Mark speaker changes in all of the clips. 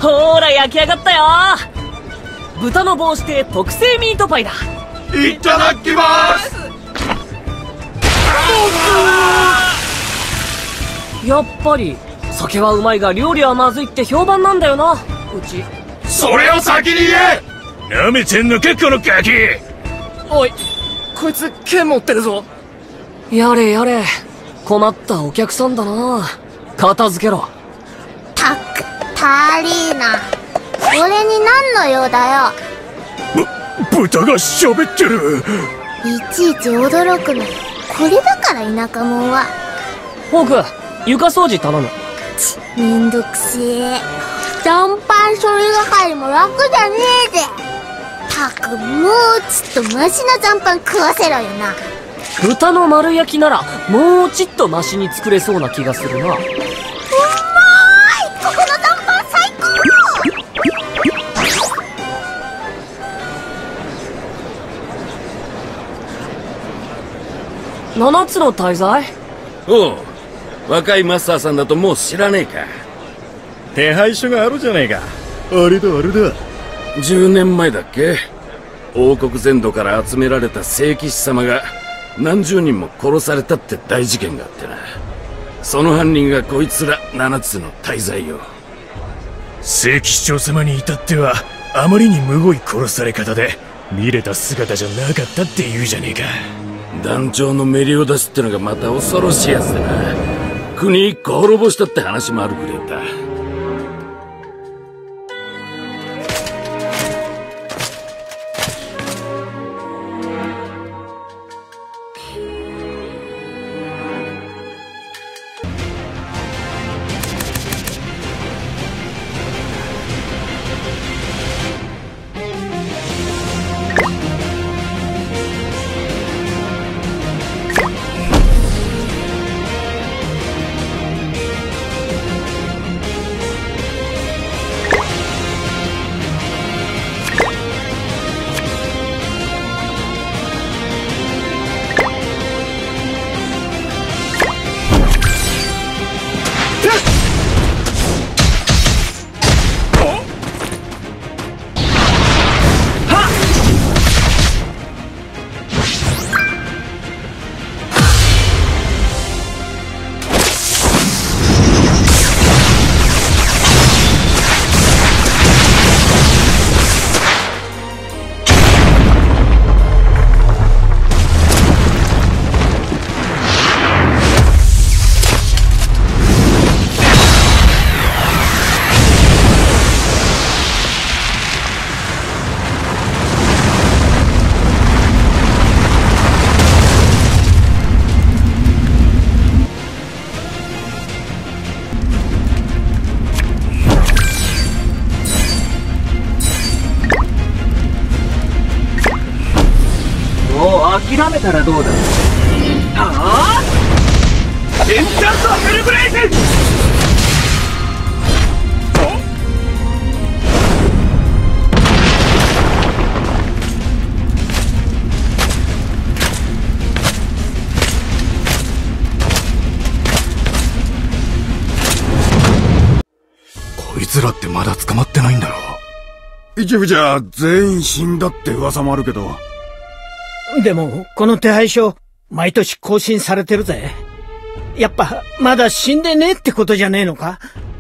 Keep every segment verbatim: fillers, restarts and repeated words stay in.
Speaker 1: ほーら焼き上がったよ。豚の帽子亭特製ミートパイだ。
Speaker 2: いただきます。
Speaker 1: やっぱり酒はうまいが料理はまずいって評判なんだよな、うち。
Speaker 2: それを先に言え。なめてんのかこのガキ。
Speaker 3: おい、こいつ剣持ってるぞ。
Speaker 1: やれやれ、困ったお客さんだな。片付けろ。
Speaker 4: たくタリーナ、俺に何の用だよ。
Speaker 2: ぶ豚が喋ってる。
Speaker 4: いちいち驚くのこれだから田舎者は。
Speaker 1: ホーク、床掃除頼む。
Speaker 4: ちめんどくせえ。残飯処理係も楽じゃねえぜ。たくもうちっとマシな残飯食わせろよな。
Speaker 1: 豚の丸焼きならもうちっとマシに作れそうな気がするな。うまーい、
Speaker 4: ここの残飯最
Speaker 1: 高。七つの大罪？
Speaker 5: おう、若いマスターさんだともう知らねえか。
Speaker 2: 手配書があるじゃねえか。あれだあれだ。
Speaker 5: じゅうねんまえだっけ、王国全土から集められた聖騎士様が何十人も殺されたって大事件があってな。その犯人がこいつら七つの大罪よ。
Speaker 2: 聖騎士長様に至ってはあまりにむごい殺され方で見れた姿じゃなかったって言うじゃねえか。
Speaker 5: 団長のメリオダスってのがまた恐ろしいやつでな、国一個滅ぼしたって話もあるくれた。
Speaker 3: 諦めたらどうだ。ああ、エンチャントヘルブレイズ。
Speaker 2: こいつらってまだ捕まってないんだろ。
Speaker 6: 一部じゃ全員死んだって噂もあるけど。
Speaker 7: でも、この手配書、毎年更新されてるぜ。やっぱ、まだ死んでねえってことじゃねえのか？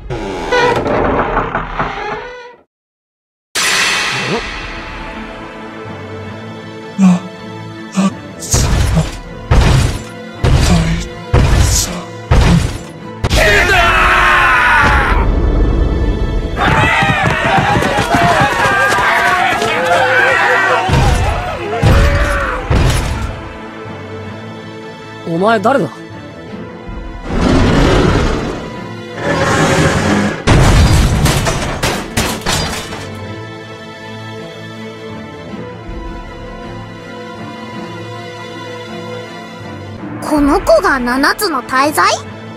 Speaker 1: お前誰だ？
Speaker 4: この子が七つの大罪？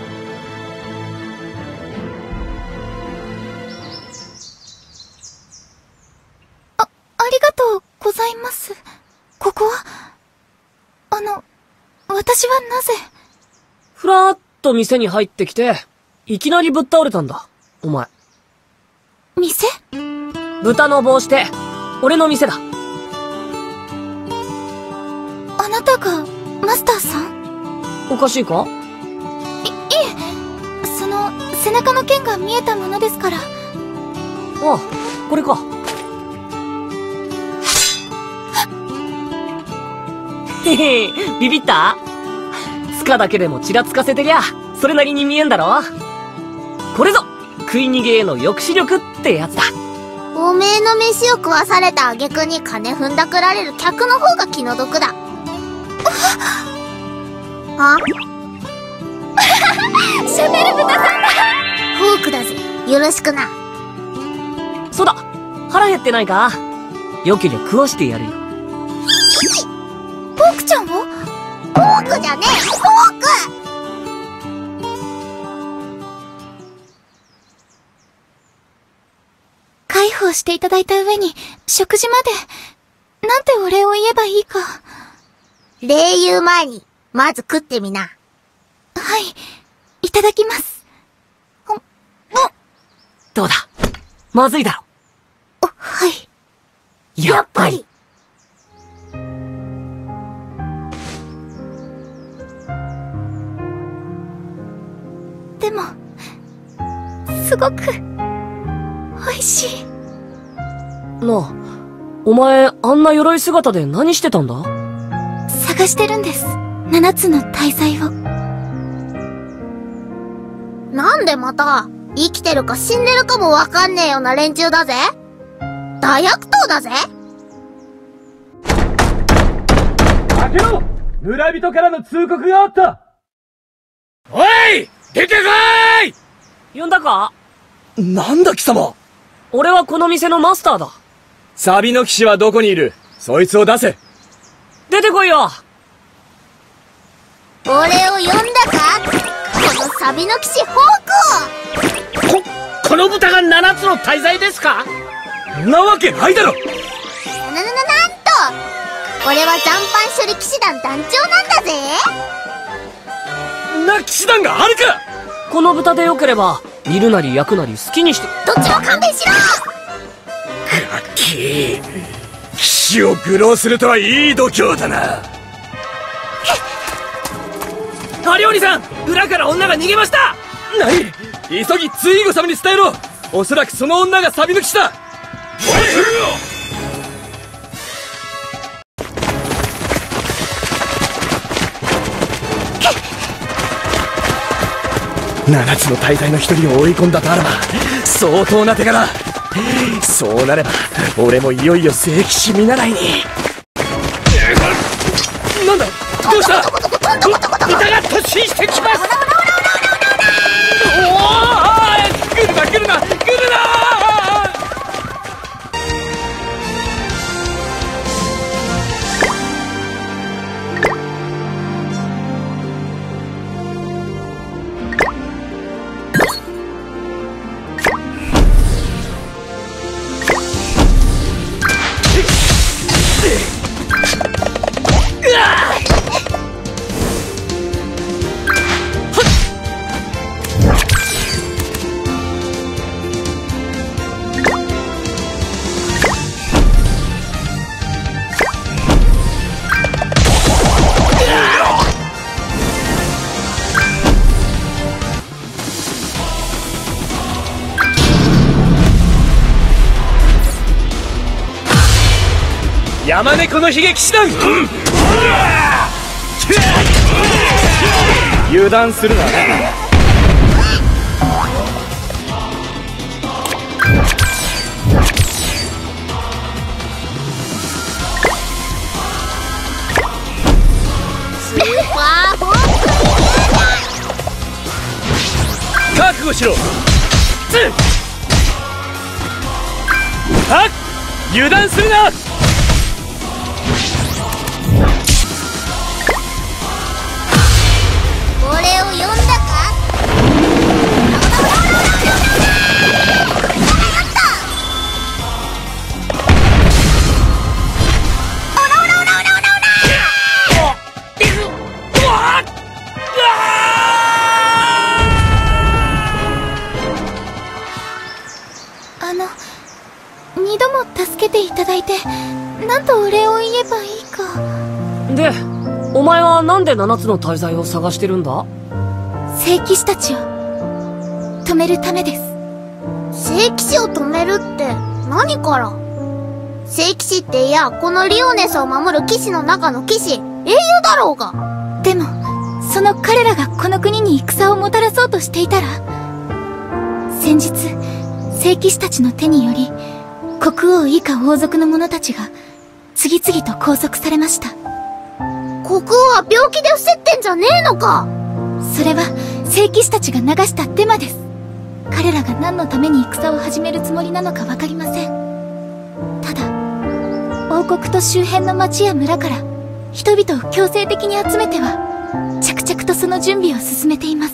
Speaker 8: あ、ありがとうございます。ここは、あの、私はなぜ？
Speaker 1: ふらーっと店に入ってきて、いきなりぶっ倒れたんだ、お前。
Speaker 8: 店？
Speaker 1: 豚の帽子で、俺の店だ。
Speaker 8: あなたが、マスターさん？
Speaker 1: おかしいか？
Speaker 8: い、いえ、その、背中の剣が見えたものですから。
Speaker 1: ああ、これか。へへ、ビビった？つかだけでもちらつかせてりゃ、それなりに見えんだろ。これぞ、食い逃げへの抑止力ってやつだ。
Speaker 4: おめえの飯を食わされた挙句に金踏んだくられる客の方が気の毒だ。あ
Speaker 8: シャベル豚さんだ。
Speaker 4: フォークだぜ。よろしくな。
Speaker 1: そうだ、腹減ってないか？よけりゃ食わしてやるよ。
Speaker 8: ポークちゃんを？
Speaker 4: フォークじゃねえ、フォーク！
Speaker 8: 介抱していただいた上に、食事まで、なんてお礼を言えばいいか。
Speaker 4: 礼言う前に、まず食ってみな。
Speaker 8: はい、いただきます。
Speaker 1: どうだ？まずいだろ。
Speaker 8: はい。
Speaker 1: やっぱり。
Speaker 8: でも、すごく、美味しい。
Speaker 1: なあ、お前、あんな鎧姿で何してたんだ？
Speaker 8: 探してるんです。七つの大罪を。
Speaker 4: なんでまた、生きてるか死んでるかもわかんねえような連中だぜ。大悪党だぜ。
Speaker 3: 開けろ！村人からの通告があった。
Speaker 5: おい！出てこい！
Speaker 1: 呼んだか？
Speaker 3: なんだ貴様。
Speaker 1: 俺はこの店のマスターだ。
Speaker 3: サビの騎士はどこにいる？そいつを出せ。
Speaker 1: 出てこいよ。
Speaker 4: 俺を呼んだか？このサビの騎士ホークを！
Speaker 7: こ、この豚が七つの大罪ですか？
Speaker 3: なわけないだろ。
Speaker 4: な、な、な、なんと俺は残飯処理騎士団団長なんだぜ。
Speaker 3: な騎士団があるか！
Speaker 1: この豚でよければ、煮るなり焼くなり好きにして。
Speaker 4: どっちも勘弁しろ！
Speaker 5: ガッキー。騎士を愚弄するとはいい度胸だな。
Speaker 3: ハリオニさん、裏から女が逃げました。何？急ぎツイーゴ様に伝えろ。おそらくその女がサビの騎士だ。七つの大罪の一人を追い込んだとあらば相当な手柄。そうなれば俺もいよいよ聖騎士見習いに。なんだ？どうした？
Speaker 7: 豚が突進してきます。
Speaker 3: おお！来るな来るな来るな！山猫の悲劇師団、うん、油断するな。
Speaker 4: スーパーフォーク！
Speaker 3: 覚悟しろ。ツーはっ、油断するな。
Speaker 4: 俺を呼んだか？
Speaker 8: あの、二度も助けていただいて、なんとお礼を言えばいいか。
Speaker 1: で、お前はなんで七つの大罪を探してるんだ？
Speaker 8: 聖騎士たちを止めるためです。
Speaker 4: 聖騎士を止めるって何から？聖騎士っていや、このリオネスを守る騎士の中の騎士、英雄だろうが。
Speaker 8: でも、その彼らがこの国に戦をもたらそうとしていたら、先日、聖騎士たちの手により、国王以下王族の者たちが次々と拘束されました。
Speaker 4: 国王は病気で伏せってんじゃねえのか？
Speaker 8: それは聖騎士たちが流したデマです。彼らが何のために戦を始めるつもりなのかわかりません。ただ、王国と周辺の町や村から人々を強制的に集めては着々とその準備を進めています。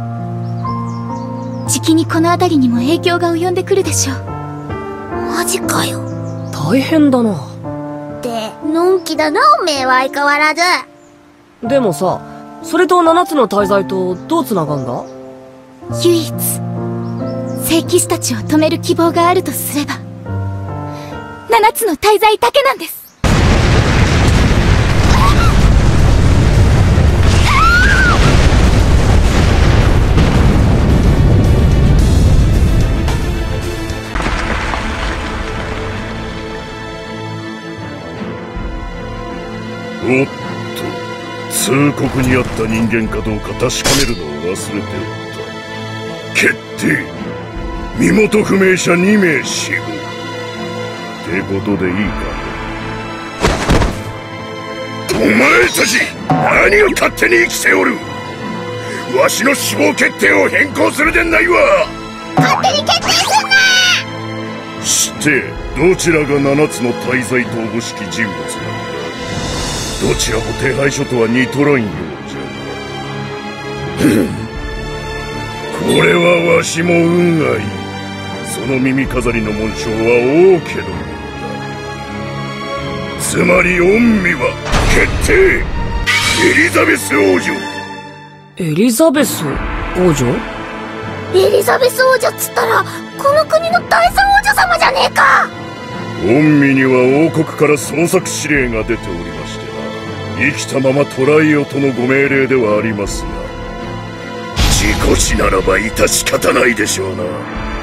Speaker 8: じきにこの辺りにも影響が及んでくるでしょう。
Speaker 4: マジかよ。
Speaker 1: 大変だな。
Speaker 4: って、のんきだなおめえは相変わらず。
Speaker 1: でもさ、それと七つの大罪とどう繋がんだ？
Speaker 8: 唯一、聖騎士たちを止める希望があるとすれば、七つの大罪だけなんです。
Speaker 2: おっと、通告にあった人間かどうか確かめるのを忘れておった。決定、身元不明者にめい死亡ってことでいいか。お前たち何を勝手に生きておる。わしの死亡決定を変更するでないわ。
Speaker 4: 勝手に決定すんな。
Speaker 2: してどちらが七つの大罪とおぼしき人物なのか。どちらも手配書とは似とらんようじゃがこれはわしも運がいい。その耳飾りの紋章は王家のものだ。つまり御身は決定、エリザベス王女。
Speaker 1: エリザベス王女？
Speaker 4: エリザベス王女っつったらこの国の第三王女様じゃねえか。
Speaker 2: 御身には王国から捜索指令が出ておりましてな、生きたまま捕らえよとのご命令ではありますが、事故死ならば致し方ないでしょうな。おお、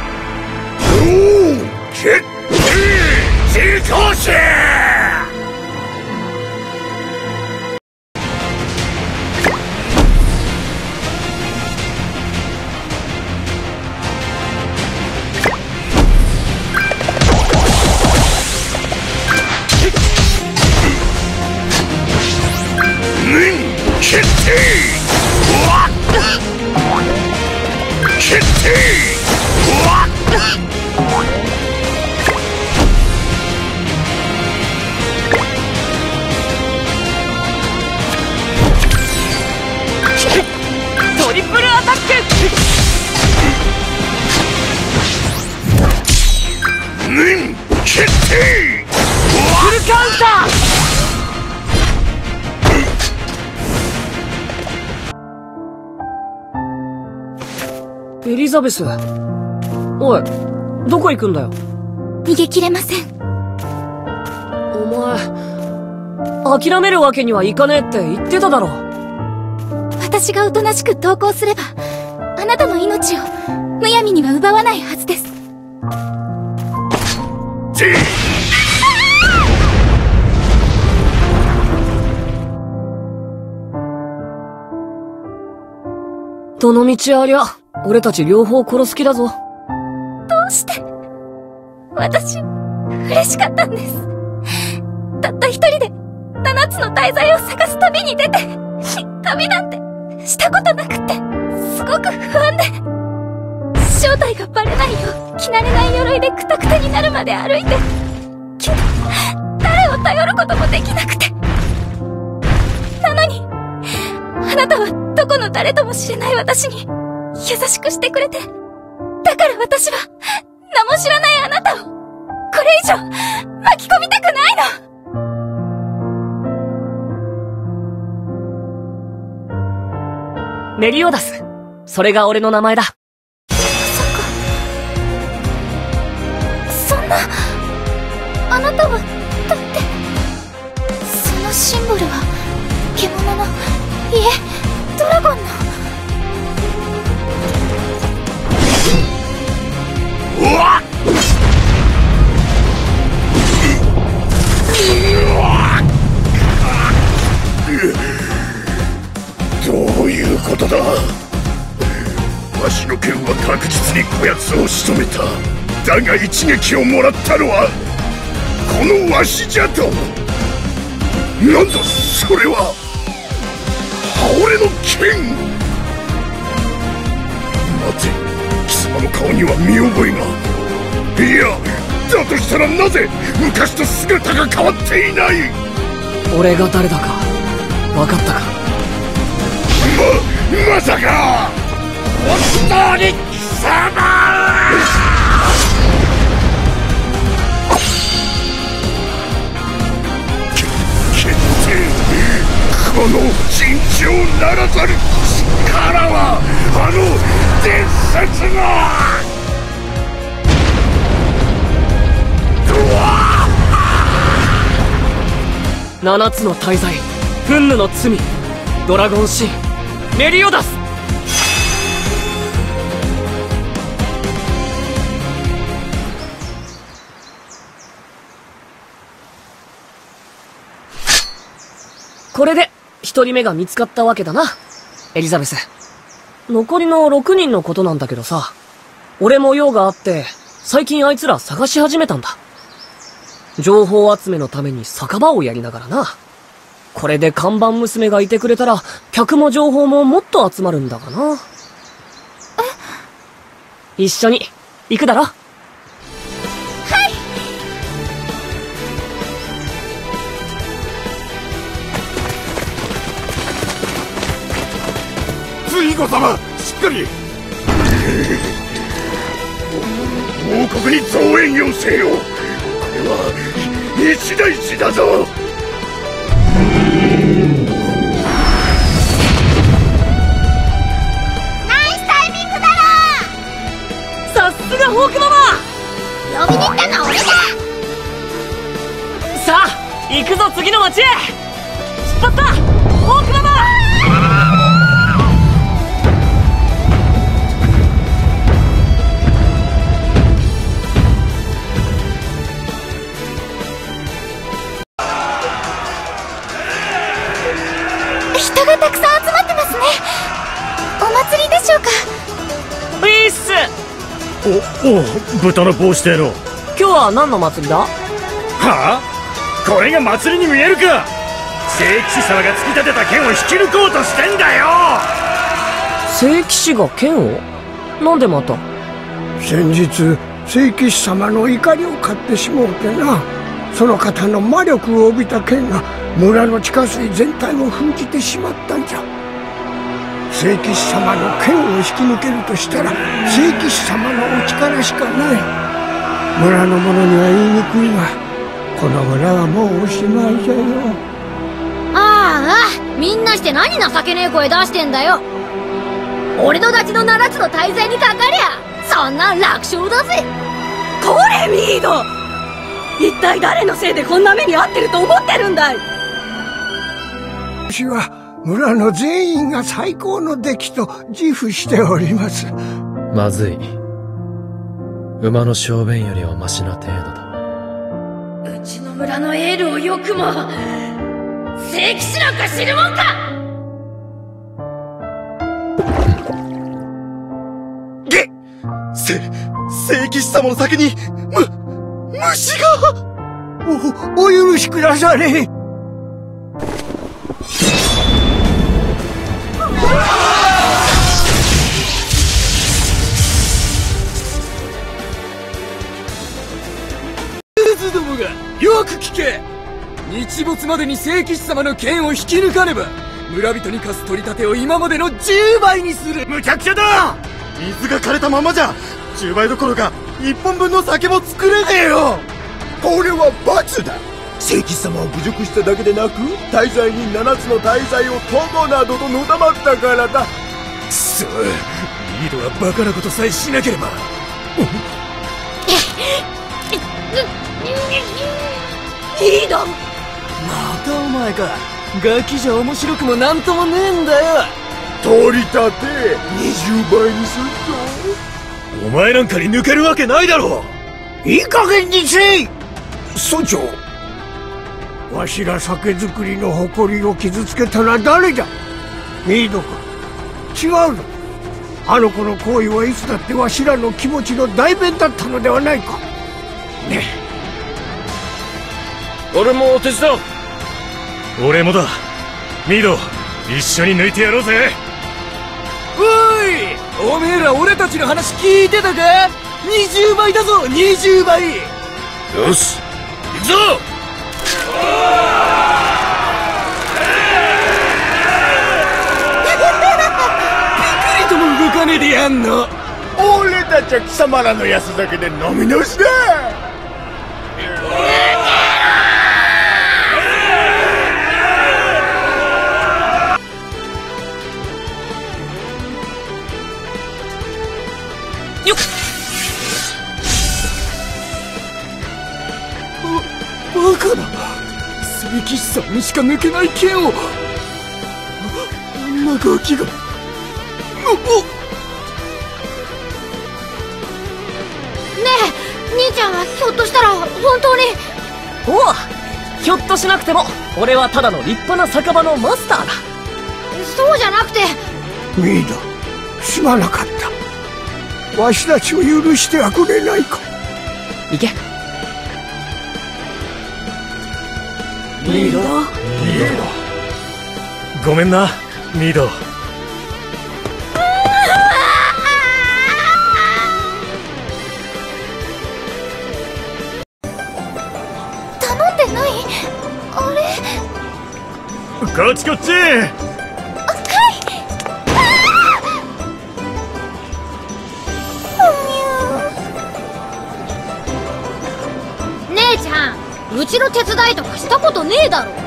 Speaker 2: 決定、事故死。決定！決定！
Speaker 1: トリプルアタック！
Speaker 2: うん！決定！
Speaker 1: フルカウンター！エリザベス。おい、どこ行くんだよ。
Speaker 8: 逃げ切れません。
Speaker 1: お前、諦めるわけにはいかねえって言ってただろ。
Speaker 8: 私がおとなしく投降すれば、あなたの命をむやみには奪わないはずです。
Speaker 1: どの道ありゃ、俺たち両方殺す気だぞ。
Speaker 8: どうして？私、嬉しかったんです。たった一人で、七つの大罪を探す旅に出て、旅なんてしたことなくって、すごく不安で、正体がバレないよう、着慣れない鎧でクタクタになるまで歩いて、けど、誰を頼ることもできなくて。なのに、あなたはどこの誰とも知れない私に、優しくしてくれて、だから私は、名も知らないあなたを、これ以上、巻き込みたくない
Speaker 1: の。メリオダス。それが俺の名前だ。
Speaker 8: まさか。
Speaker 2: 確実にこやつを仕留めた。だが一撃をもらったのはこのわしじゃと。なんだそれは。俺の剣。待て、貴様の顔には見覚えが。いや、だとしたらなぜ昔と姿が変わっていない。
Speaker 1: 俺が誰だか分かったか。
Speaker 2: ままさか本当に貴様。この尋常ならざる力はあの伝説の
Speaker 1: 七つの大罪、憤怒の罪、ドラゴンシン、メリオダス。これで一人目が見つかったわけだな、エリザベス。残りのろくにんのことなんだけどさ、俺も用があって最近あいつら探し始めたんだ。情報集めのために酒場をやりながらな。これで看板娘がいてくれたら客も情報ももっと集まるんだがな。え？一緒に行くだろ。
Speaker 2: ツイゴ様、しっかり。王国に増援要請を。これは一大事だぞ。
Speaker 4: ナイスタイミングだろ。
Speaker 1: さすがホークママ。
Speaker 4: 呼びに行ったのは俺だ。
Speaker 1: さあ行くぞ、次の町へ。出発だホークママ。
Speaker 8: 人がたくさん集まってますね。お祭りでしょうか。
Speaker 1: ウィース。
Speaker 6: お、お、豚の帽子だろ。
Speaker 1: 今日は何の祭りだ？は
Speaker 6: あ？これが祭りに見えるか。聖騎士様が突き立てた剣を引き抜こうとしてんだよ。
Speaker 1: 聖騎士が剣を？なんでまた？
Speaker 9: 先日聖騎士様の怒りを買ってしもうてな。その方の魔力を帯びた剣が村の地下水全体を封じてしまったんじゃ。聖騎士様の剣を引き抜けるとしたら聖騎士様のお力しかない。村の者には言いにくいが、この村はもうおしまいじゃよ。
Speaker 4: ああ、みんなして何情けねえ声出してんだよ。俺のダチの七つの大罪にかかりゃそんなん楽勝だぜ。
Speaker 10: これミード、一体誰のせいでこんな目に遭ってると思ってるんだい。
Speaker 9: 私は村の全員が最高の出来と自負しております。
Speaker 3: まずい。馬の小便よりはマシな程度だ。
Speaker 10: うちの村のエールをよくも聖騎士なんか知るもんか。
Speaker 6: げせ聖騎士様の先にむ虫が。
Speaker 9: お、お許しくだされ。
Speaker 3: どもがよく聞け。日没までに聖騎士様の剣を引き抜かねば村人に課す取り立てを今までのじゅうばいにする。
Speaker 6: むちゃくちゃだ。水が枯れたままじゃじゅうばいどころかいっぽんぶんの酒も作れねえよ。
Speaker 2: これは罰だ。聖騎士様を侮辱しただけでなく大罪に七つの大罪を友などとのたまったからだ。
Speaker 3: くそ、リードはバカなことさえしなければ。
Speaker 10: リード、
Speaker 3: またお前か。ガキじゃ面白くもなんともねえんだよ。
Speaker 2: 取り立てにじゅうばいにするぞ。
Speaker 3: お前なんかに抜けるわけないだろう。
Speaker 9: いい加減にせい。村長、わしら酒造りの誇りを傷つけたのは誰じゃ。ミードか。違うぞ。 あの子の行為はいつだってわしらの気持ちの代弁だったのではないか。ね
Speaker 6: え。俺も手伝う。俺もだ。ミド、一緒に抜いてやろうぜ。
Speaker 3: おい、おめえら俺たちの話聞いてたか？にじゅうばいだぞ、にじゅうばい。
Speaker 6: よし、行くぞ。
Speaker 3: ピクリとも動かねえでやんの。
Speaker 2: 俺たちは貴様らの安酒で飲み直しだ。
Speaker 1: よっ。
Speaker 3: バカだ。聖騎士さんにしか抜けない剣を、あんなガキが。おお。
Speaker 4: ねえ、兄ちゃんはひょっとしたら本当に。
Speaker 1: おう、ひょっとしなくても俺はただの立派な酒場のマスターだ。
Speaker 4: そうじゃなくて。
Speaker 9: ミード、すまなかった。わしたちを許してはくれないか。
Speaker 1: 行け。
Speaker 3: ミード、ミー
Speaker 6: ド。ごめんな、ミード。
Speaker 4: 頼んでない？あれ？
Speaker 6: こっちこっち。
Speaker 4: 姉ちゃん、うちの手伝いとかしたことねえだろ。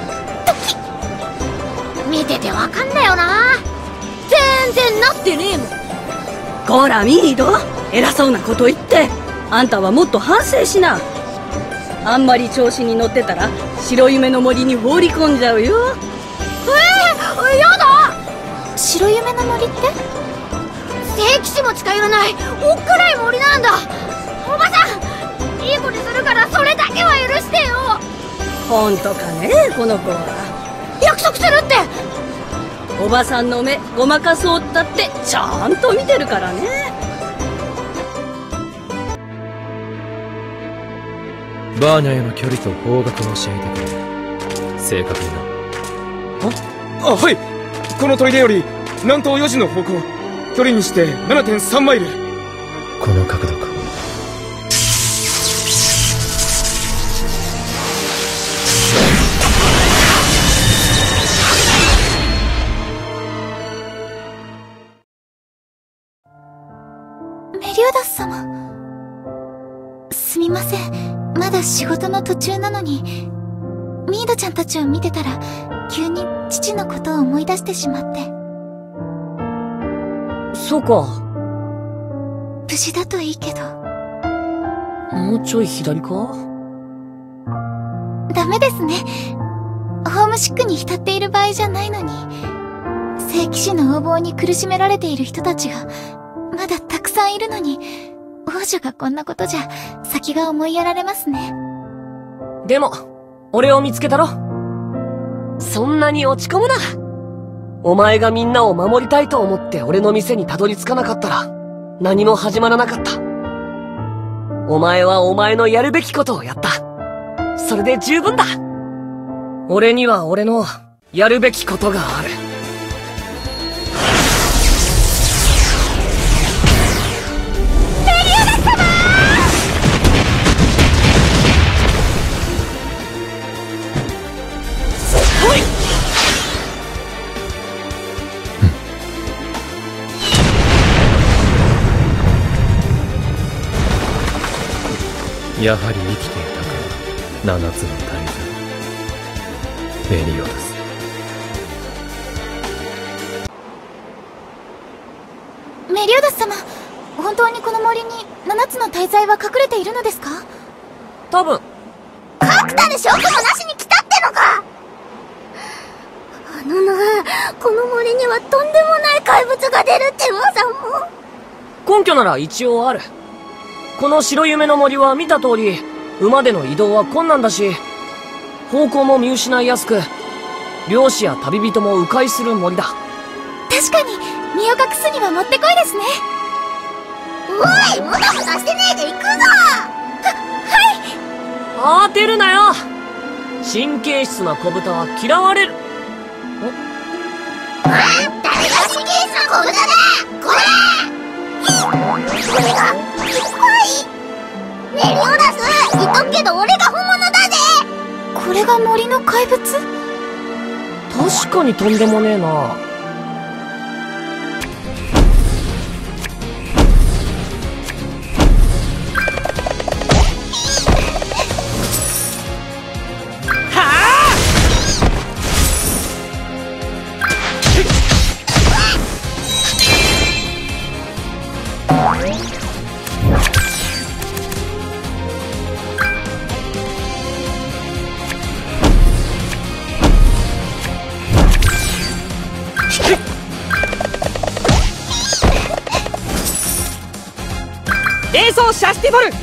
Speaker 4: 見ててわかんだよな。全然なってねえもん。
Speaker 10: こらミード、偉そうなこと言って。あんたはもっと反省しな。あんまり調子に乗ってたら白夢の森に放り込んじゃうよ。
Speaker 4: えー、やだ。白夢の森って聖騎士も近寄らないおっかない森なんだ。おばさん、いい子にするからそれだけは許してよ。
Speaker 10: 本当かね、この子は。
Speaker 4: 約束するって。
Speaker 10: おばさんの目ごまかそうったってちゃんと見てるからね。
Speaker 3: バーニャへの距離と方角を教えてくれ。正確にな。
Speaker 11: あ、はい。この砦より南東よじの方向、距離にして ななてんさん マイル。
Speaker 3: この角度か。
Speaker 4: メリオダス様、すみません。まだ仕事の途中なのに、ミードちゃんたちを見てたら急に父のことを思い出してしまって。
Speaker 1: そうか。
Speaker 4: 無事だといいけど。
Speaker 1: もうちょい左か？
Speaker 4: ダメですね。ホームシックに浸っている場合じゃないのに。聖騎士の横暴に苦しめられている人たちがまだたくさんいるのに、王女がこんなことじゃ先が思いやられますね。
Speaker 1: でも俺を見つけたろ。そんなに落ち込むな。お前がみんなを守りたいと思って俺の店にたどり着かなかったら何も始まらなかった。お前はお前のやるべきことをやった。それで十分だ。俺には俺のやるべきことがある。
Speaker 3: やはり生きていたか、七つの大罪メリオダス。
Speaker 4: メリオダス様、本当にこの森に七つの大罪は隠れているのですか？
Speaker 1: 多分。
Speaker 4: 確たる証拠もなしに来たってのか。あのな、この森にはとんでもない怪物が出るって噂も。
Speaker 1: 根拠なら一応ある。この白夢の森は見た通り馬での移動は困難だし、方向も見失いやすく、漁師や旅人も迂回する森だ。
Speaker 4: 確かに身を隠すにはもってこいですね。おい、もたもたしてねえで行くぞ。は、はい。
Speaker 1: 当てるなよ。神経質な小豚は嫌われる。
Speaker 4: 誰が神経質な小豚だ。これこれが怖い。メリオダス、言っとくけど俺が本物だぜ。これが森の怪物？
Speaker 1: 確かにとんでもねえな。
Speaker 10: エーソーシャスティボル。容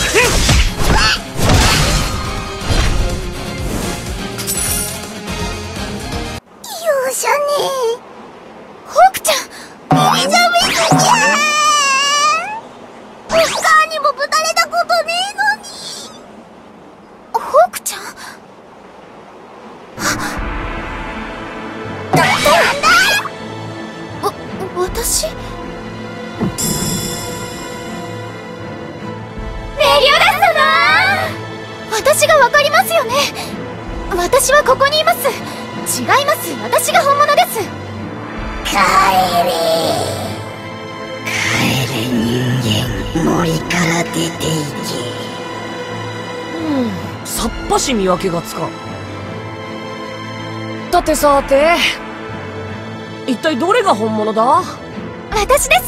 Speaker 4: 赦ねえ。ホークちゃん、エリザベスちゃん。お母にもぶたれたことねえのに。ホークちゃん、な、なんだ。わ、私メリオダス様、私がわかりますよね。私はここにいます。違います、私が本物です。帰れ帰れ人間、森から出ていけ。
Speaker 1: うん、さっぱし見分けがつかん。さてさて、一体どれが本物だ？
Speaker 4: 私です。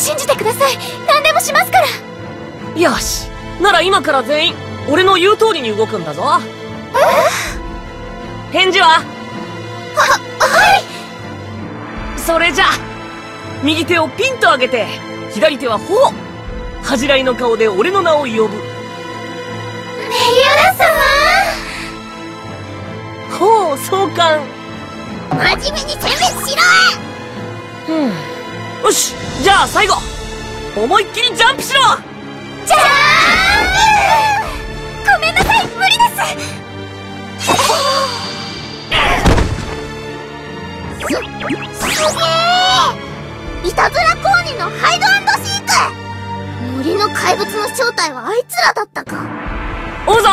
Speaker 4: 信じてください。何でもしますから。
Speaker 1: よし、なら今から全員俺の言う通りに動くんだぞ。返事は？は、
Speaker 4: はい。
Speaker 1: それじゃ、右手をピンと上げて左手は頬、恥じらいの顔で俺の名を呼ぶ。メリオ
Speaker 4: ダ様。
Speaker 1: ほう、そうかん。
Speaker 4: 真面目に選別しろ。
Speaker 1: ふん、よし、じゃあ最後思いっきりジャンプしろ。
Speaker 4: じゃーん。ごめんなさい、無理です。す、すげえ。いたずらコーニのハイド&シーク。森の怪物の正体はあいつらだったか。
Speaker 1: おうぞ。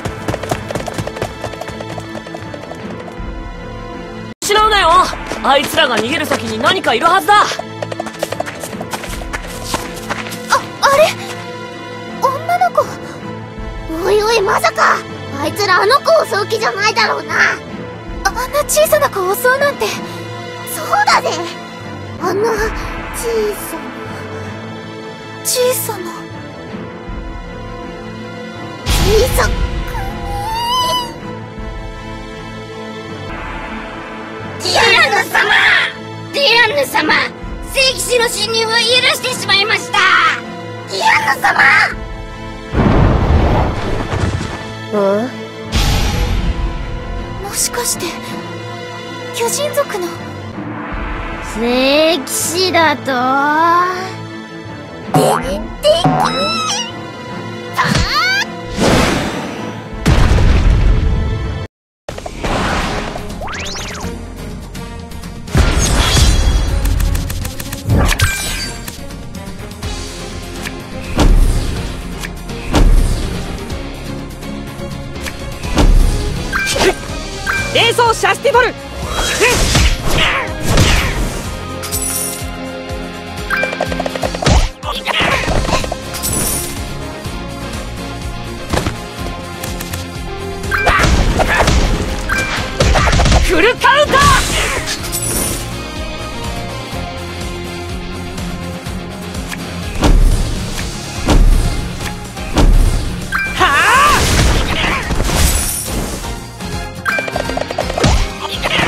Speaker 1: 失うなよ。あいつらが逃げる先に何かいるはずだ。あ、
Speaker 4: あれ、女の子。おいおい、まさかあいつらあの子を襲う気じゃないだろうな。あんな小さな子を襲うなんて。そうだぜ、あんな小さな小さな小さくね。
Speaker 12: ディアンヌ様、ディアンヌ様、聖騎士の侵入を許してしまいました。
Speaker 4: ディアンヌ様。
Speaker 12: うん？
Speaker 4: もしかして巨人族の
Speaker 12: 聖騎士だと？
Speaker 4: で、でき
Speaker 10: エーソーシャスティボル。フルカウンター。はあ。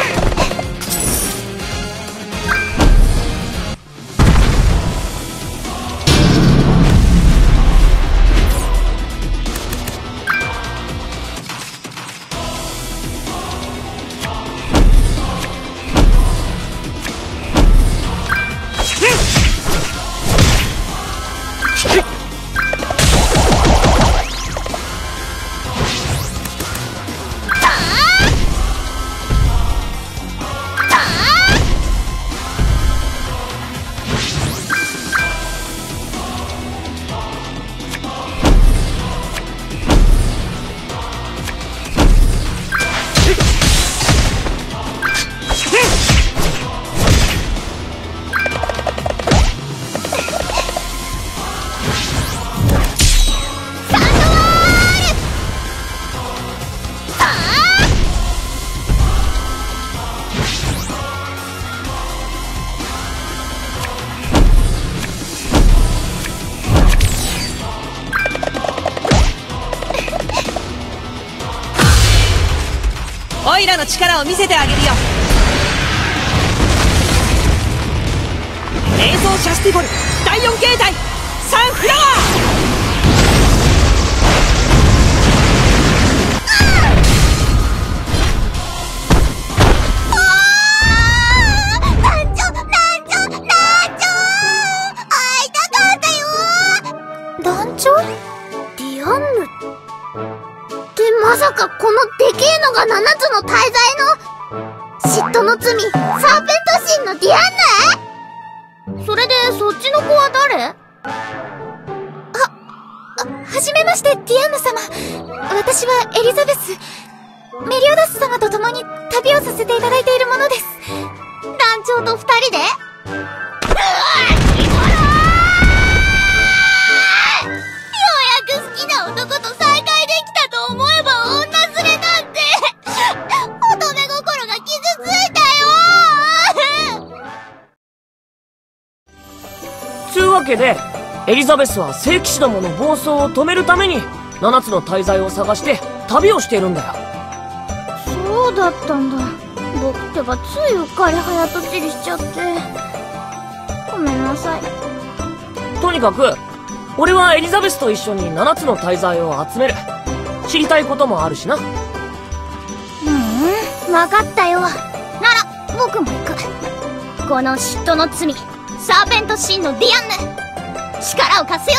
Speaker 13: オイラの力を見せてあげるよ。冷蔵シャスティボルだいよん形態サンフラワー。
Speaker 12: まさかこのでけえのがななつの大罪の嫉妬の罪サーペント神のディアンヌ？それでそっちの子は誰？あ、あ、はじめまして、ディアンヌ様。私はエリザベス。メリオダス様と共に旅をさせていただいているものです。団長と二人で？うわぁ、キモロー！ようやく好きな男と再会できたと思えば女連れなんて乙女心が傷ついたよ
Speaker 1: ーつうわけでエリザベスは聖騎士どもの暴走を止めるためにななつの大罪を探して旅をしているんだよ。
Speaker 12: そうだったんだ。僕ってばついうっかり早とちりしちゃってごめんなさい。
Speaker 1: とにかく俺はエリザベスと一緒にななつの大罪を集める。知りたいこともあるしな。
Speaker 12: うん、分かったよ。なら僕も行く。この嫉妬の罪サーペント神のディアンヌ、力を貸すよ。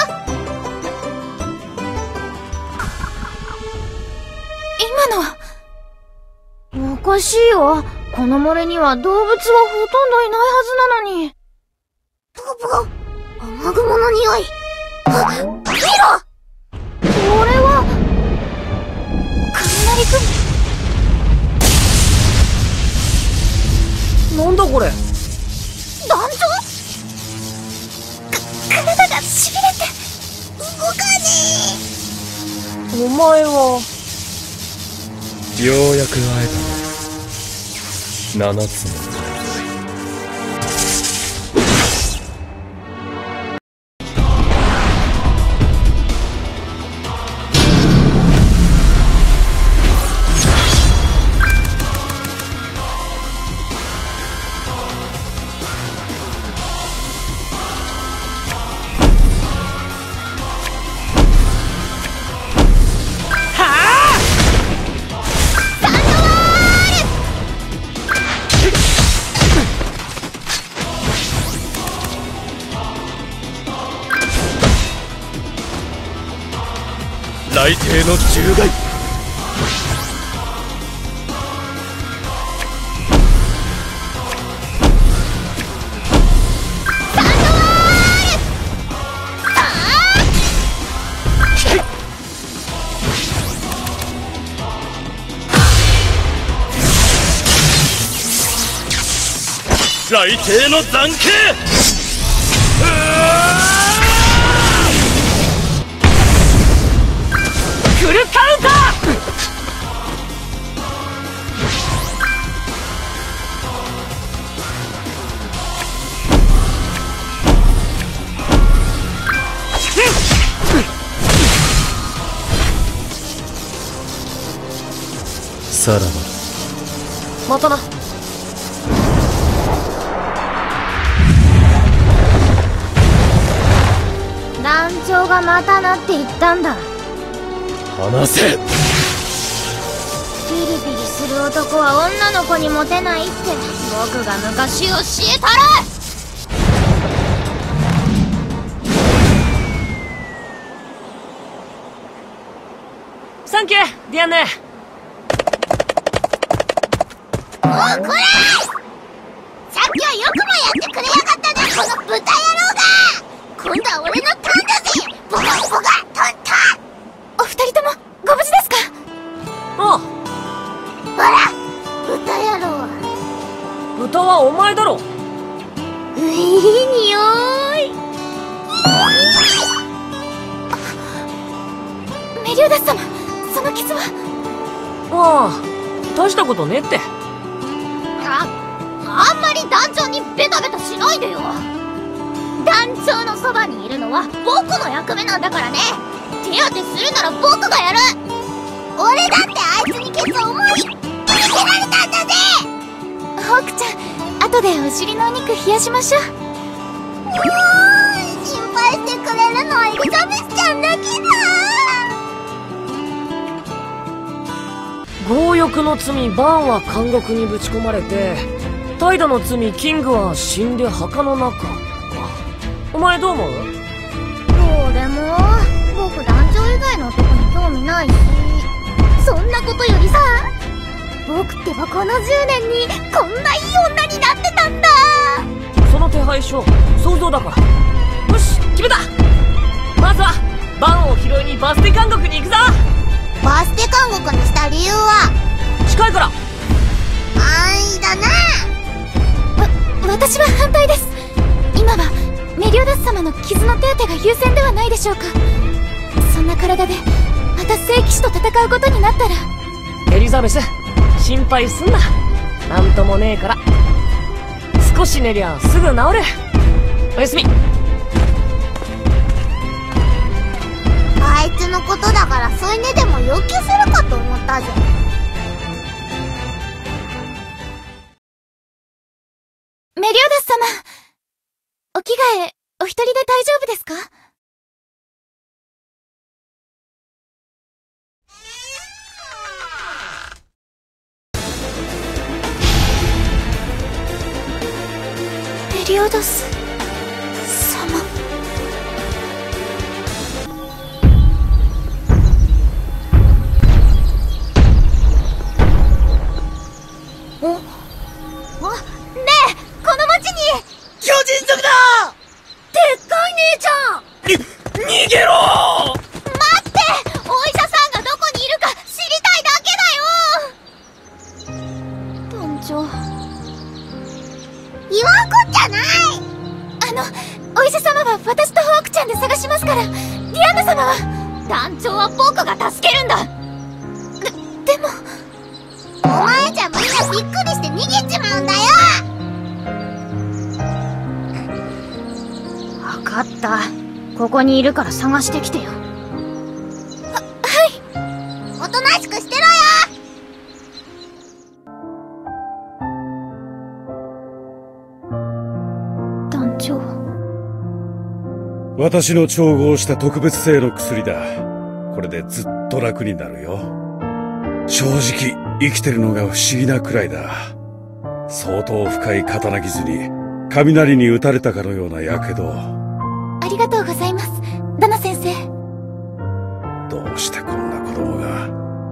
Speaker 4: 今のはおかしいよ。この森には動物はほとんどいないはずなのに。
Speaker 12: ポコポコ、雨雲の匂い。あ、見ろ！こ
Speaker 4: れは雷雲。
Speaker 1: なんだこれ。
Speaker 12: 団長？体がしびれて動かね
Speaker 1: え。お前は
Speaker 3: ようやく会えたね、七つの大罪。雷霆の獣害。雷霆の残景。
Speaker 1: フルカウンター。
Speaker 3: さらば
Speaker 1: またな。
Speaker 4: 団長がまたなって言ったんだ。
Speaker 3: 離せ。
Speaker 4: ピリピリする男は女の子にモテないって僕が昔教えたら。
Speaker 1: サンキューディアンヌ。
Speaker 12: おうこら！さっきはよくもやってくれやがったな、この豚野郎が！今度は俺のターンだぜ！ボカボカトントン！
Speaker 4: お二人ともご無事ですか？
Speaker 1: ああ。
Speaker 12: ほら豚野郎。
Speaker 1: 豚はお前だろ。
Speaker 12: いい匂い。
Speaker 4: メリオダス様、その傷は？
Speaker 1: ああ、大したことねえって。
Speaker 12: あ、あんまり団長にベタベタしないでよ。団長のそばにいるのは僕の役目なんだからね。手当てするなら僕がやる。俺だってあいつにケツを思いっきり蹴られたんだぜ。
Speaker 4: ホークちゃん、後でお尻のお肉冷やしましょう。
Speaker 12: もう心配してくれるのはエリザベスちゃんだけだ。
Speaker 1: 強欲の罪バーンは監獄にぶち込まれて、怠惰の罪キングは死んで墓の中か。お前どう思う？
Speaker 12: どうでも。僕団長以外の男に興味ないし。そんなことよりさ、僕ってばこのじゅうねんにこんないい女になってたんだ。
Speaker 1: その手配書想像だから。よし決めた。まずはバンを拾いにバステ監獄に行くぞ。
Speaker 12: バステ監獄にした理由は？
Speaker 1: 近いから。
Speaker 12: 安易だな。
Speaker 4: わ、私は反対です。今はメリオダス様の傷の手当てが優先ではないでしょうか。そんな体でまた聖騎士と戦うことになったら。
Speaker 1: エリザベス、心配すんな。なんともねえから。少し寝りゃすぐ治る。おやすみ。
Speaker 12: あいつのことだから添い寝でも要求するかと思ったぜ。
Speaker 4: メリオダス様、お着替えお一人で大丈夫ですか？メリオダス様。
Speaker 12: お、あ、ねえ、この町に
Speaker 13: 巨人族だ。
Speaker 12: でっかい姉ちゃん。
Speaker 13: 逃げろ。
Speaker 12: 待って、お医者さんがどこにいるか知りたいだけだよ。
Speaker 4: 団長、
Speaker 12: 言わんこっちゃない。
Speaker 4: あの、お医者様は私とホークちゃんで探しますから。ディアンヌ様は？
Speaker 12: 団長は僕が助けるんだ。
Speaker 4: で、でも
Speaker 12: お前じゃみんなびっくりして逃げちまうんだよ。
Speaker 8: 分かった。ここにいるから探してきてよ。は、
Speaker 4: はい。
Speaker 12: おとなしくしてろよ。
Speaker 4: 団長、
Speaker 2: 私の調合した特別製の薬だ。これでずっと楽になるよ。正直生きてるのが不思議なくらいだ。相当深い刀傷に雷に打たれたかのようなやけど。
Speaker 4: ありがとうございます、ダナ先生。
Speaker 2: どうしてこんな子供が。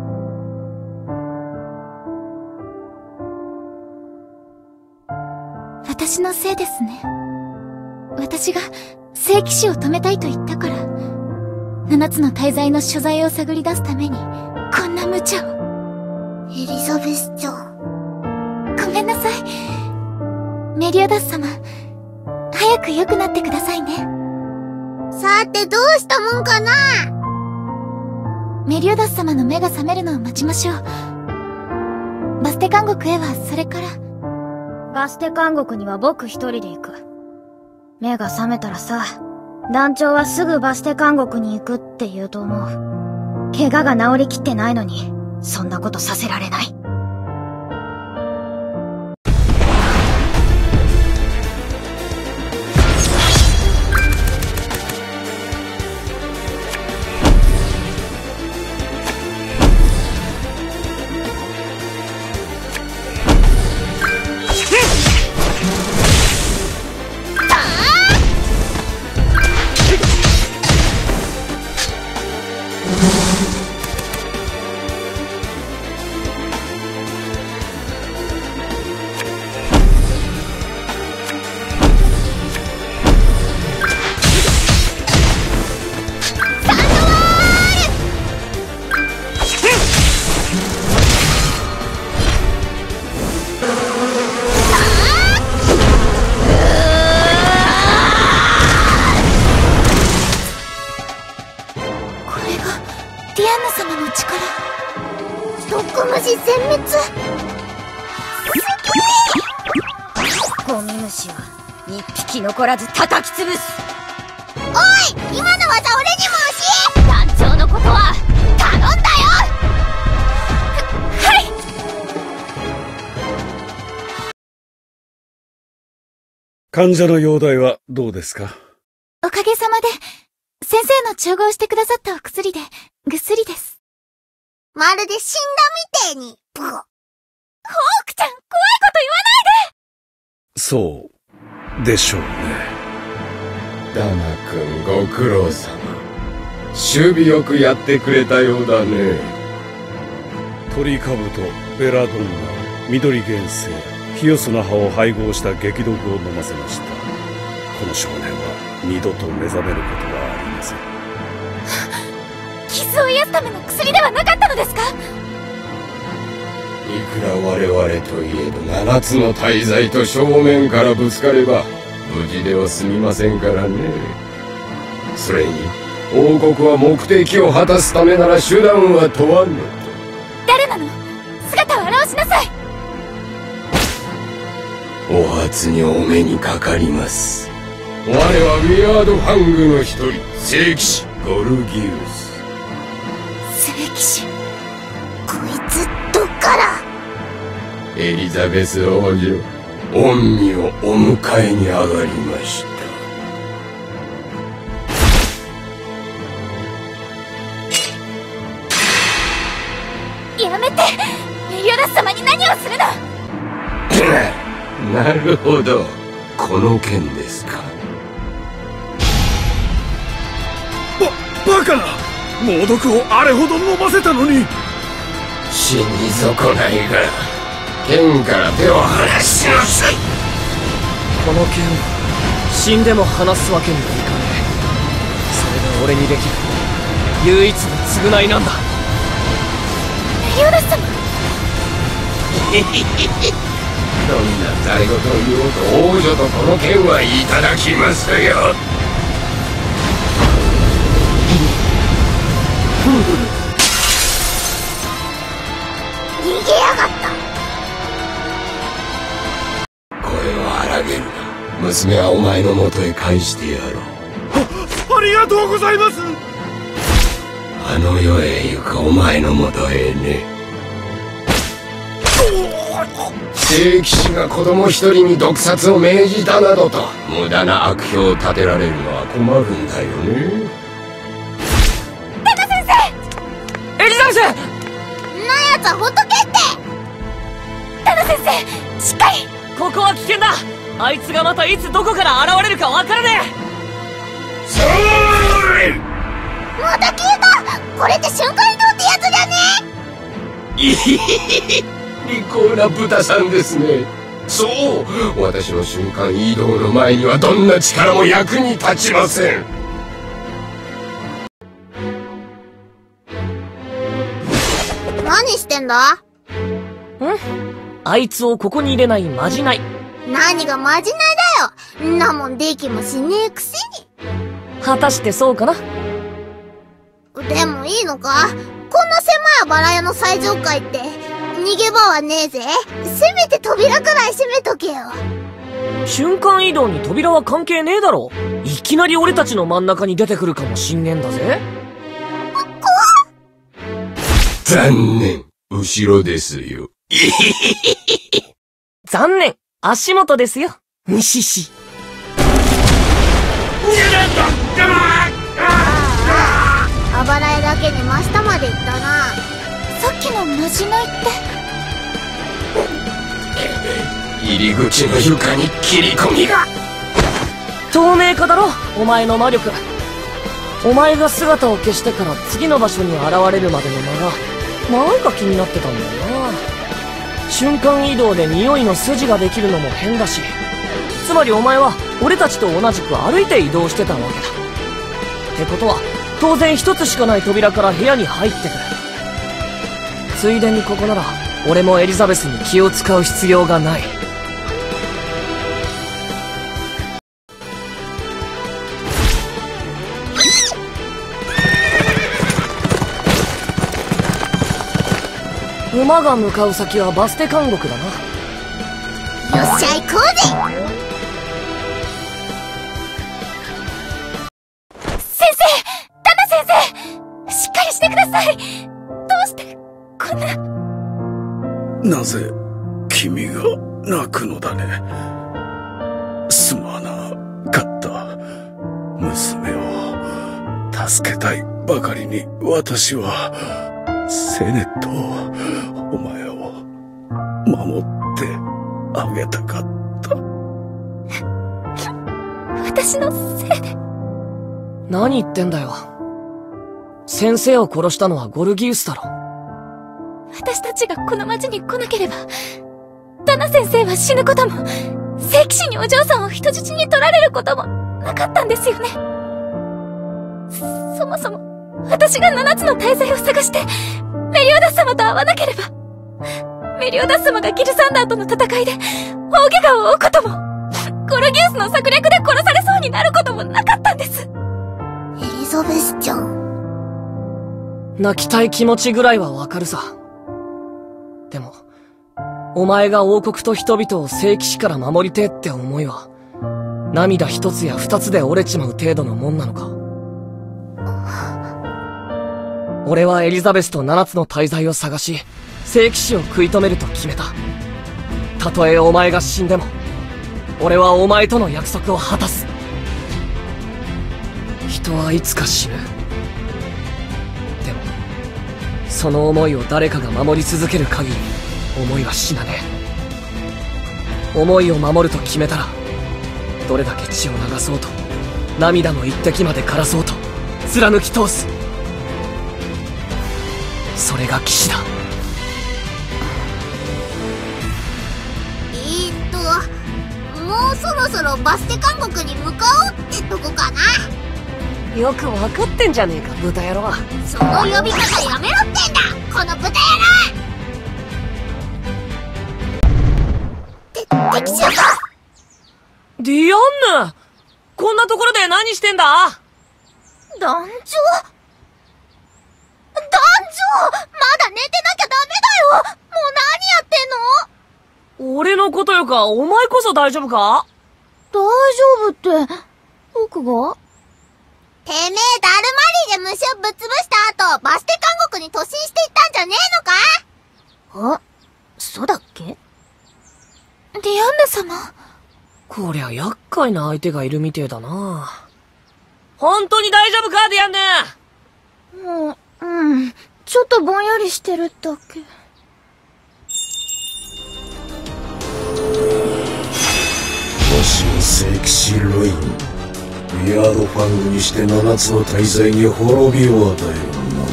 Speaker 4: 私のせいですね。私が聖騎士を止めたいと言ったから、七つの大罪の所在を探り出すためにこんな無茶を。
Speaker 12: エリザベスちゃん、
Speaker 4: ごめんなさい。メリオダス様、早く良くなってくださいね。
Speaker 12: さてどうしたもんかな。
Speaker 4: メリオダス様の目が覚めるのを待ちましょう。バステ監獄へはそれから。
Speaker 8: バステ監獄には僕一人で行く。目が覚めたらさ、団長はすぐバステ監獄に行くって言うと思う。怪我が治りきってないのに、そんなことさせられない。
Speaker 10: 残らず叩き潰す。
Speaker 12: おい、今の技俺にも教え。団長のことは頼んだよ。
Speaker 4: は、はい。
Speaker 2: 患者の容体はどうですか？
Speaker 4: おかげさまで、先生の調合してくださったお薬で、ぐっすりです。
Speaker 12: まるで死んだみてえに、ブホ。ホー
Speaker 8: クちゃん、怖いこと
Speaker 2: 言わないで！そう、でしょうね。
Speaker 3: ダナ君、ご苦労様。守備よくやってくれたようだね。
Speaker 2: 鳥兜、ベラドンナ、緑原生、ヒヨスの葉を配合した激毒を飲ませました。この少年は二度と目覚めることはありません。
Speaker 8: 傷を癒すための薬ではなかったのですか？
Speaker 3: いくら我々といえど七つの大罪と正面からぶつかれば無事では済みませんからね。それに王国は目的を果たすためなら手段は問わんのと。
Speaker 8: 誰なの？姿を現しなさい。
Speaker 3: お初にお目にかかります。我はウィアードファングの一人、聖騎士ゴルギウス。
Speaker 12: 聖騎士、こいつどっから？
Speaker 3: エリザベス王女、御身をお迎えに上がりました。
Speaker 8: やめて！メリオダス様に何をするの！
Speaker 3: なるほど、この件ですか。
Speaker 2: バ、バカな！猛毒をあれほど飲ませたのに！
Speaker 3: 死に損ないが、剣から手を離しなさい。
Speaker 1: この剣は死んでも離すわけにはいかねえ。それが俺にできる唯一の償いなんだ。
Speaker 8: メリオダス様
Speaker 3: どんな罪事を言おうと王女とこの剣はいただきますよ。
Speaker 12: 逃げやがった。
Speaker 3: 声を荒げるな。娘はお前の元へ返してやろう。
Speaker 2: あ、ありがとうございます。
Speaker 3: あの世へ行くお前の元へね。聖騎士が子供一人に毒殺を命じたなどと無駄な悪評を立てられるのは困るんだよね。
Speaker 8: ダナ先生！
Speaker 1: エリザベス！
Speaker 12: んなやつはほっとけって！
Speaker 8: ダナ先生、しっかり！
Speaker 1: ここは危険だ！あいつがまたいつどこから現れるかわからねえ！
Speaker 2: そーい！
Speaker 12: また消えた！これって瞬間移動ってやつじゃね
Speaker 3: え！いひひひ！利口な豚さんですね。そう、私の瞬間移動の前にはどんな力も役に立ちません。
Speaker 12: 何してんだ？ん？
Speaker 1: あいつをここに入れないまじない。
Speaker 12: 何がまじないだよ。んなもんできもしねえくせに。
Speaker 1: 果たしてそうかな？
Speaker 12: でもいいのか？こんな狭いバラ屋の最上階って逃げ場はねえぜ。せめて扉くらい閉めとけよ。
Speaker 1: 瞬間移動に扉は関係ねえだろ。いきなり俺たちの真ん中に出てくるかもしんねえんだぜ。
Speaker 12: こ
Speaker 3: 残念、後ろですよ。
Speaker 1: 残念、足元ですよ。にしし。
Speaker 12: あばら屋だけに真下まで行ったな。
Speaker 4: さっきのまじないって
Speaker 3: 入り口の床に切り込みが。
Speaker 1: 透明化だろ、お前の魔力。お前が姿を消してから次の場所に現れるまでの間がなんか気になってたんだよな。瞬間移動で匂いの筋ができるのも変だし、つまりお前は俺たちと同じく歩いて移動してたわけだ。ってことは当然一つしかない扉から部屋に入ってくる。ついでにここなら俺もエリザベスに気を使う必要がない。馬が向かう先はバステ監獄だな。
Speaker 12: よっしゃ行こうぜ。
Speaker 8: 先生、ダナ先生、しっかりしてください。どうしてこんな。
Speaker 2: なぜ君が泣くのだね。すまん。 娘を助けたいばかりに私はせねとお前を守ってあげたかった。
Speaker 8: 私のせいで。
Speaker 1: 何言ってんだよ。先生を殺したのはゴルギウスだろ。
Speaker 8: 私たちがこの町に来なければ、ダナ先生は死ぬことも、聖騎士にお嬢さんを人質に取られることもなかったんですよね。そもそも、私が七つの大罪を探して、メリオダス様と会わなければ、メリオダス様がギルサンダーとの戦いで、大怪我を負うことも、ゴルギウスの策略で殺されそうになることもなかったんです。
Speaker 12: エリザベスちゃん。
Speaker 1: 泣きたい気持ちぐらいはわかるさ。でも、お前が王国と人々を聖騎士から守りてえって思いは、涙一つや二つで折れちまう程度のもんなのか。俺はエリザベスと七つの大罪を探し、聖騎士を食い止めると決めた。たとえお前が死んでも、俺はお前との約束を果たす。人はいつか死ぬ。でも、その思いを誰かが守り続ける限り、思いは死なねえ。思いを守ると決めたら、どれだけ血を流そうと、涙の一滴まで枯らそうと、貫き通す。それが騎士だ。
Speaker 12: えーっと、もうそろそろバステ監獄に向かおうってとこかな。
Speaker 1: よくわかってんじゃねえか、豚野郎。
Speaker 12: その呼び方やめろってんだ、この豚野郎。て、敵将か。
Speaker 1: ディアンヌ、こんなところで何してんだ？
Speaker 12: 団長？団長、まだ寝てなきゃダメだよ。もう何やってんの？
Speaker 1: 俺のことよか、お前こそ大丈夫か？
Speaker 12: 大丈夫って、僕が？てめえ、ダルマリーで虫をぶっ潰した後、バステ監獄に突進していったんじゃねえのか？あ、そうだっけ？
Speaker 8: ディアンヌ様。
Speaker 1: こりゃ厄介な相手がいるみてえだな。本当に大丈夫か、ディアンヌ？
Speaker 12: もう、うん。ちょっとぼんやりしてるだけ。
Speaker 3: わしの聖騎士ロイン、ビアードファングにして七つの大罪に滅びを与える者。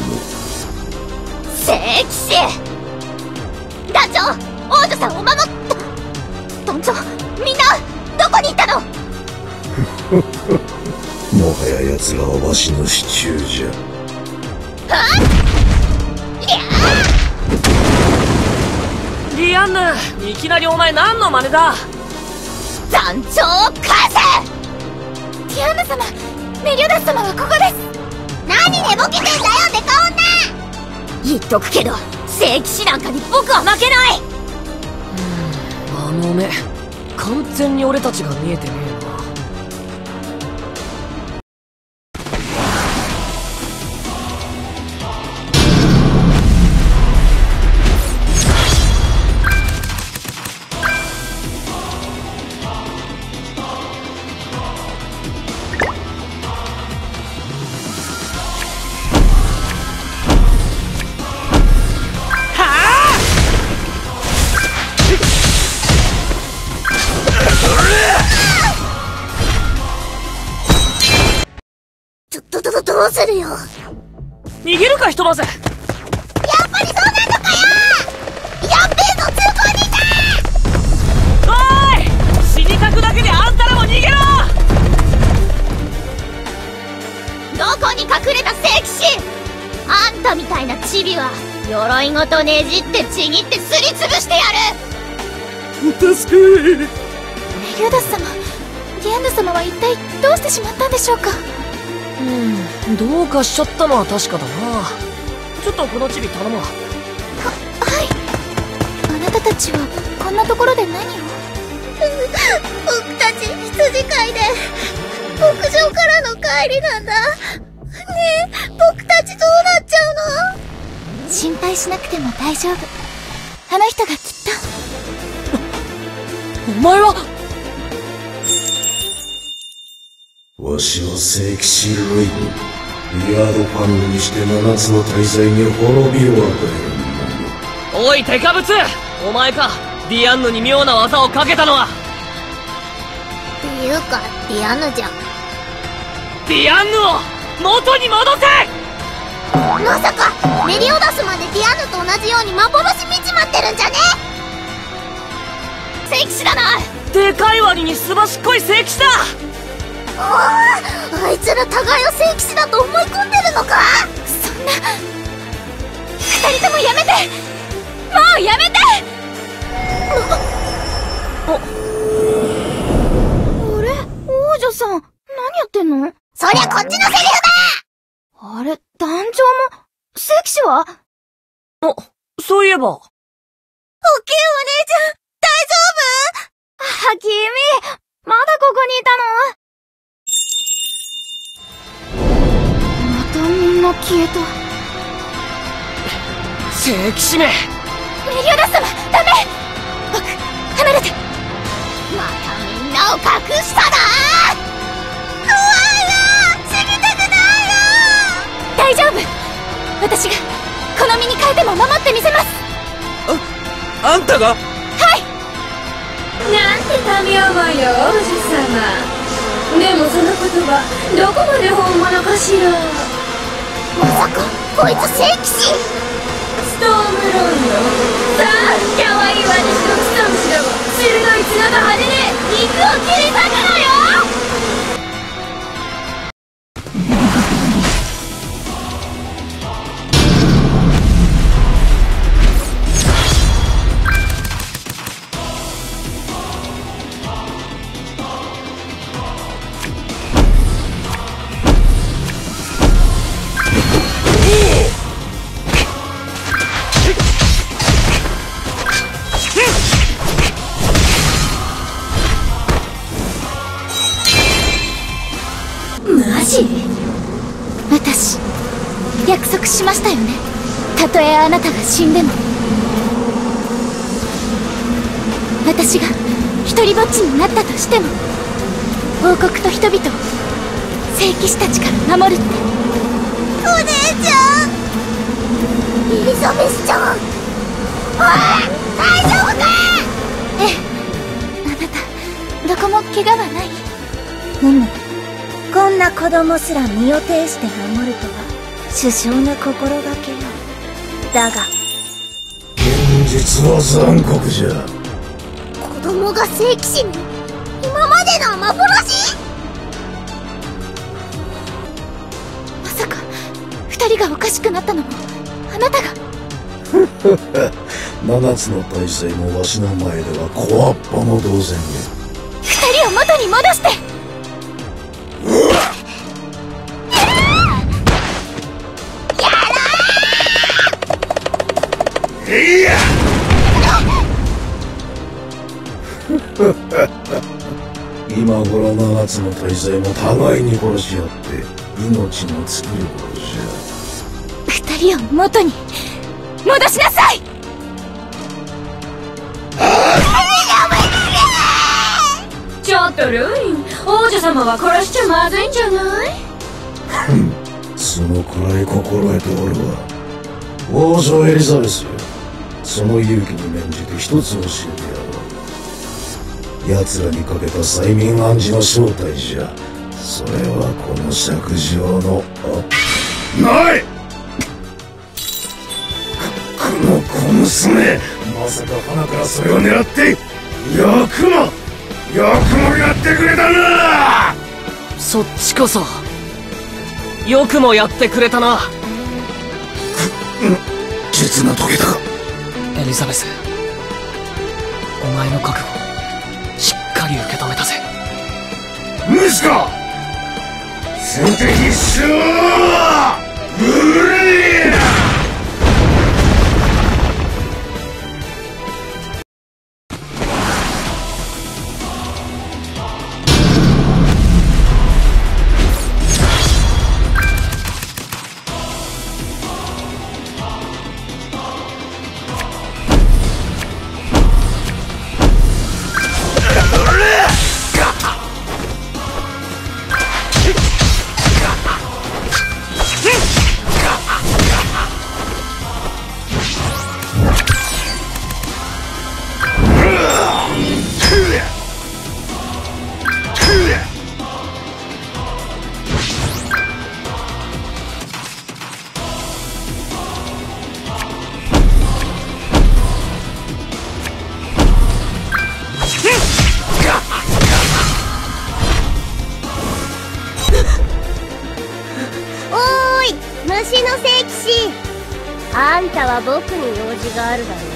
Speaker 12: 聖騎士！団長、王女さんを守った。団長、みんな、どこに行ったの？
Speaker 3: もはや奴らはわしの支柱じゃ。
Speaker 12: はぁ？りゃ
Speaker 1: ディアンヌ、いきなりお前何の真似だ？
Speaker 12: 団長を返せ！
Speaker 8: ディアンヌ様、メリオダス様はここです。
Speaker 12: 何寝ぼけてんだよ、デカ女！言っとくけど、聖騎士なんかに僕は負けない！
Speaker 1: あの目、完全に俺たちが見えてねえな。
Speaker 12: どうするよ。
Speaker 1: 逃げるか、ひとまず。やっ
Speaker 12: ぱりそうなんのかよ。やっべえぞ、通行人だ。
Speaker 1: おーい、死にたくだけであんたらも逃げろ。
Speaker 12: どこに隠れた聖騎士。あんたみたいなチビは鎧ごとねじってちぎってすりつぶしてや
Speaker 1: る。助けー。
Speaker 8: メリオダス様、ディアンヌ様は一体どうしてしまったんでしょうか？
Speaker 1: うん、どうかしちゃったのは確かだな。ちょっとこのチビ頼むわ。は、
Speaker 8: はい。あなたたちはこんなところで何を？
Speaker 12: 僕たち羊飼いで牧場からの帰りなんだ。ねえ、僕たちどうなっちゃうの？
Speaker 8: 心配しなくても大丈夫。あの人がきっと。
Speaker 1: お前は？
Speaker 3: わ私は聖騎士ルイン、リアードファングにして七つの大罪に滅びを与える。
Speaker 1: おい、テカブツ、お前か、ディアンヌに妙な技をかけたのは。
Speaker 12: っていうか、ディアンヌじゃん。
Speaker 1: ディアンヌを元に戻せ！
Speaker 12: まさか、メリオダスまでディアンヌと同じように幻見ちまってるんじゃね？聖騎士だな！
Speaker 1: でかい割にすばしっこい聖騎士だ！
Speaker 12: おお、あいつら互いを聖騎士だと思い込んでるのか？そんな、二人ともやめて！もうやめて！ああれ？王女さん、何やってんの？そりゃこっちのセリフだ！あれ、団長も、聖騎士は？
Speaker 1: あ、そういえば。おっきいお姉ち
Speaker 12: ゃん、大丈夫？あ、君、まだここにいたの？またみんな消えた。
Speaker 1: 聖騎士め！
Speaker 12: メリオダス様、ダメ！僕、離れて！またみんなを隠したな！怖いよ！死にたくないよ！大丈夫！私が、この身に変えても守ってみせます！
Speaker 11: あ、あんたが？
Speaker 12: はい！
Speaker 8: なんて民思いの王子様。でもその言葉、どこまで本物かしら。
Speaker 12: まさか、こいつ聖騎士？
Speaker 8: ストームロンド。さあ、可愛い私の草むしらを鋭い角と羽で肉を切り裂くのよ！
Speaker 12: 私、約束しましたよね。たとえあなたが死んでも。私が一人ぼっちになったとしても、王国と人々を聖騎士たちから守るって。お姉ちゃん、エリザベスちゃん、おい、大丈夫か？ええ、あなたどこも怪我はない？
Speaker 14: うむ、こんな子供すら身を挺して守るとは殊勝な心がけよ。だが
Speaker 3: 現実は残酷じゃ。
Speaker 12: 子供が聖騎士に？今までの幻？まさか二人がおかしくなったのもあなたが？
Speaker 3: 七つの大罪もわしの前では小わっぱも同然に。
Speaker 12: 二人を元に戻して！
Speaker 2: いや
Speaker 3: 今頃七つの大罪も互いに殺し合って命の尽きる頃じゃ。
Speaker 12: 二人を元に戻しなさい！
Speaker 8: ちょっとルイン、王女様は殺しちゃまずいんじゃない？
Speaker 3: ふん、そのくらい心得ておるわ。王女エリザベスよ、その勇気に免じて一つ教えてやろう。奴らにかけた催眠暗示の正体じゃ。それはこの釈上のないこの小娘、まさか花からそれを狙ってよくもよくもやってくれたな。
Speaker 1: そっちこそよくもやってくれたな。
Speaker 3: 術が解けたか？
Speaker 1: エリザベス、お前の覚悟しっかり受け止めたぜ。
Speaker 2: 息子、先手必勝！ブレイヤー！
Speaker 15: あんたは僕に用事があるだろう。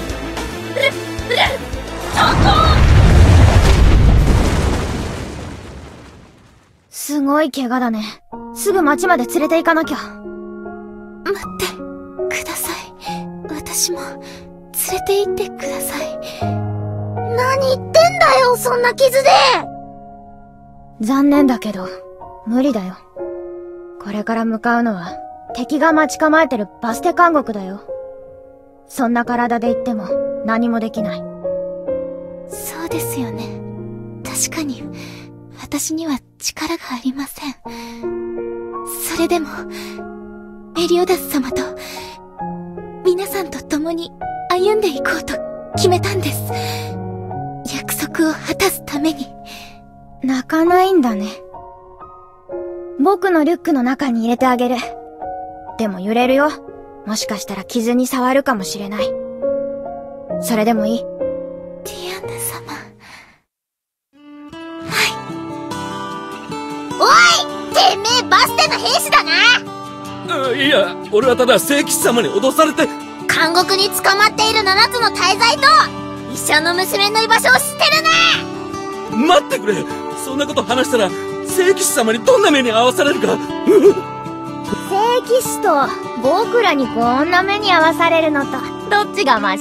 Speaker 12: すごい怪我だね。すぐ町まで連れて行かなきゃ。待ってください。私も連れて行ってください。
Speaker 15: 何言ってんだよ、そんな傷で。
Speaker 12: 残念だけど無理だよ。これから向かうのは敵が待ち構えてるバステ監獄だよ。そんな体で行っても何もできない。そうですよね。確かに私には力がありません。それでもメリオダス様と皆さんと共に歩んでいこうと決めたんです。約束を果たすために。泣かないんだね。僕のリュックの中に入れてあげる。でも揺れるよ。もしかしたら傷に触るかもしれない。それでもいい？ティアンヌ様。
Speaker 15: おい！てめえバステの兵士だな！
Speaker 5: いや、俺はただ聖騎士様に脅されて。
Speaker 15: 監獄に捕まっている七つの大罪と医者の娘の居場所を知ってるな！
Speaker 5: 待ってくれ！そんなこと話したら聖騎士様にどんな目に遭わされるか。
Speaker 12: 聖騎士と僕らにこんな目に遭わされるのとどっちがマシ？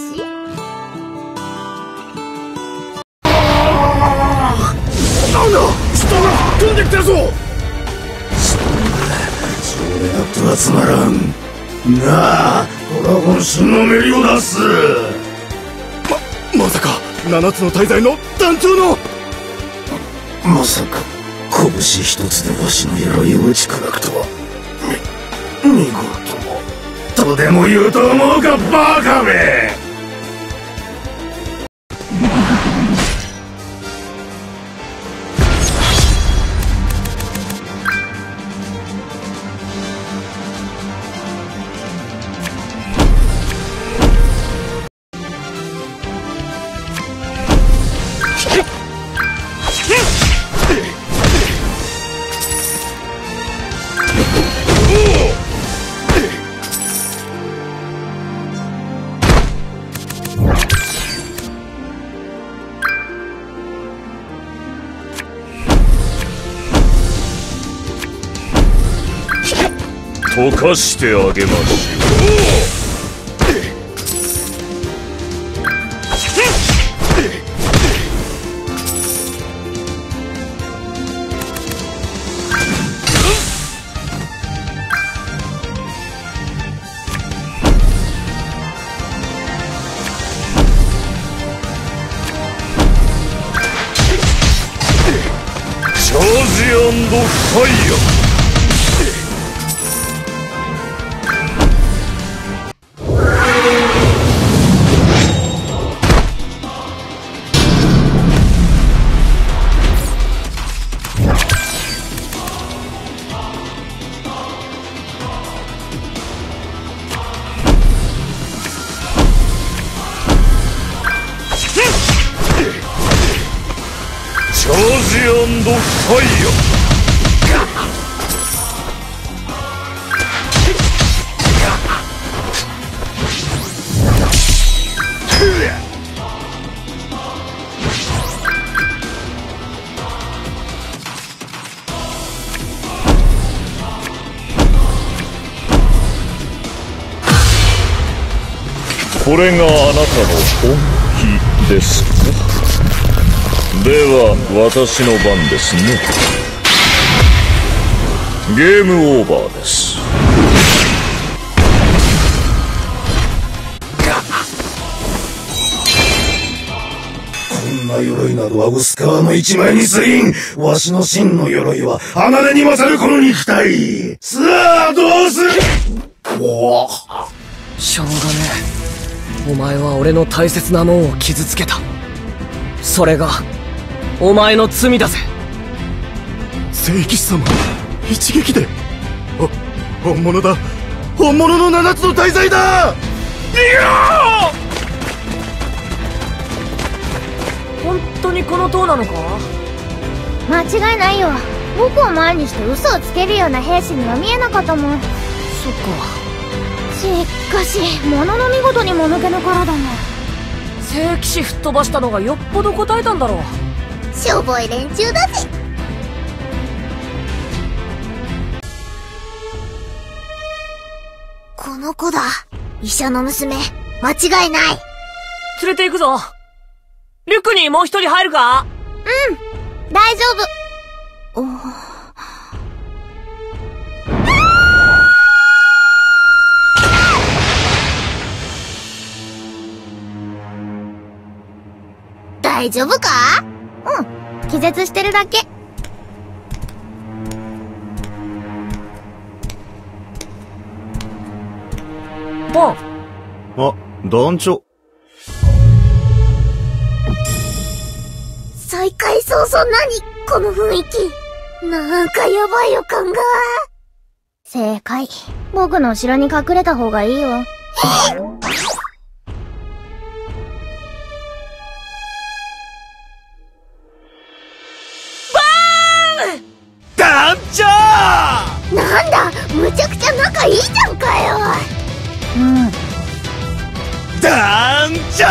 Speaker 2: なんだ！人が飛んできたぞ！それだったらつまらん。なあ、ドラゴン神のメリオダス。ま、まさか七つの大罪の団長の。まさか拳一つでわしの鎧を打ち砕くとは。み見事とでも言うと思うか、バカめ！溶かしてあげましょう。チャージ&ファイヤー。チャージ&ファイヤー。これがあなたの本気ですか？では私の番ですね。ゲームオーバーです。こんな鎧などは薄皮の一枚に過ぎん。わしの真の鎧は侮に勝るこの肉体。さあどうする？お
Speaker 1: しょうがねえ。お前は俺の大切なもんを傷つけた。それがお前の罪だぜ。
Speaker 2: 聖騎士様、一撃で。ほ本物だ。本物の七つの大罪だ。いや
Speaker 1: 本当にこの塔なのか？
Speaker 12: 間違いないよ。僕を前にして嘘をつけるような兵士には見えなかったもん。
Speaker 1: そっか。
Speaker 12: しかし、ものの見事にもぬけの殻だな。
Speaker 1: 聖騎士吹っ飛ばしたのがよっぽど答えたんだろう。
Speaker 15: しょぼい連中だぜ。この子だ。医者の娘。間違いない。
Speaker 1: 連れて行くぞ。リュックにもう一人入るか？
Speaker 15: うん。大丈夫。お大丈夫か？
Speaker 12: うん。気絶してるだけ。
Speaker 1: ポン。
Speaker 16: あ、団長。
Speaker 15: 再開早々何この雰囲気。なんかやばい予感が。
Speaker 12: 正解。僕の後ろに隠れた方がいいよ。
Speaker 6: 団長！
Speaker 15: なんだ、むちゃくちゃ仲いいじゃんかよ。
Speaker 12: うん。
Speaker 6: 団長！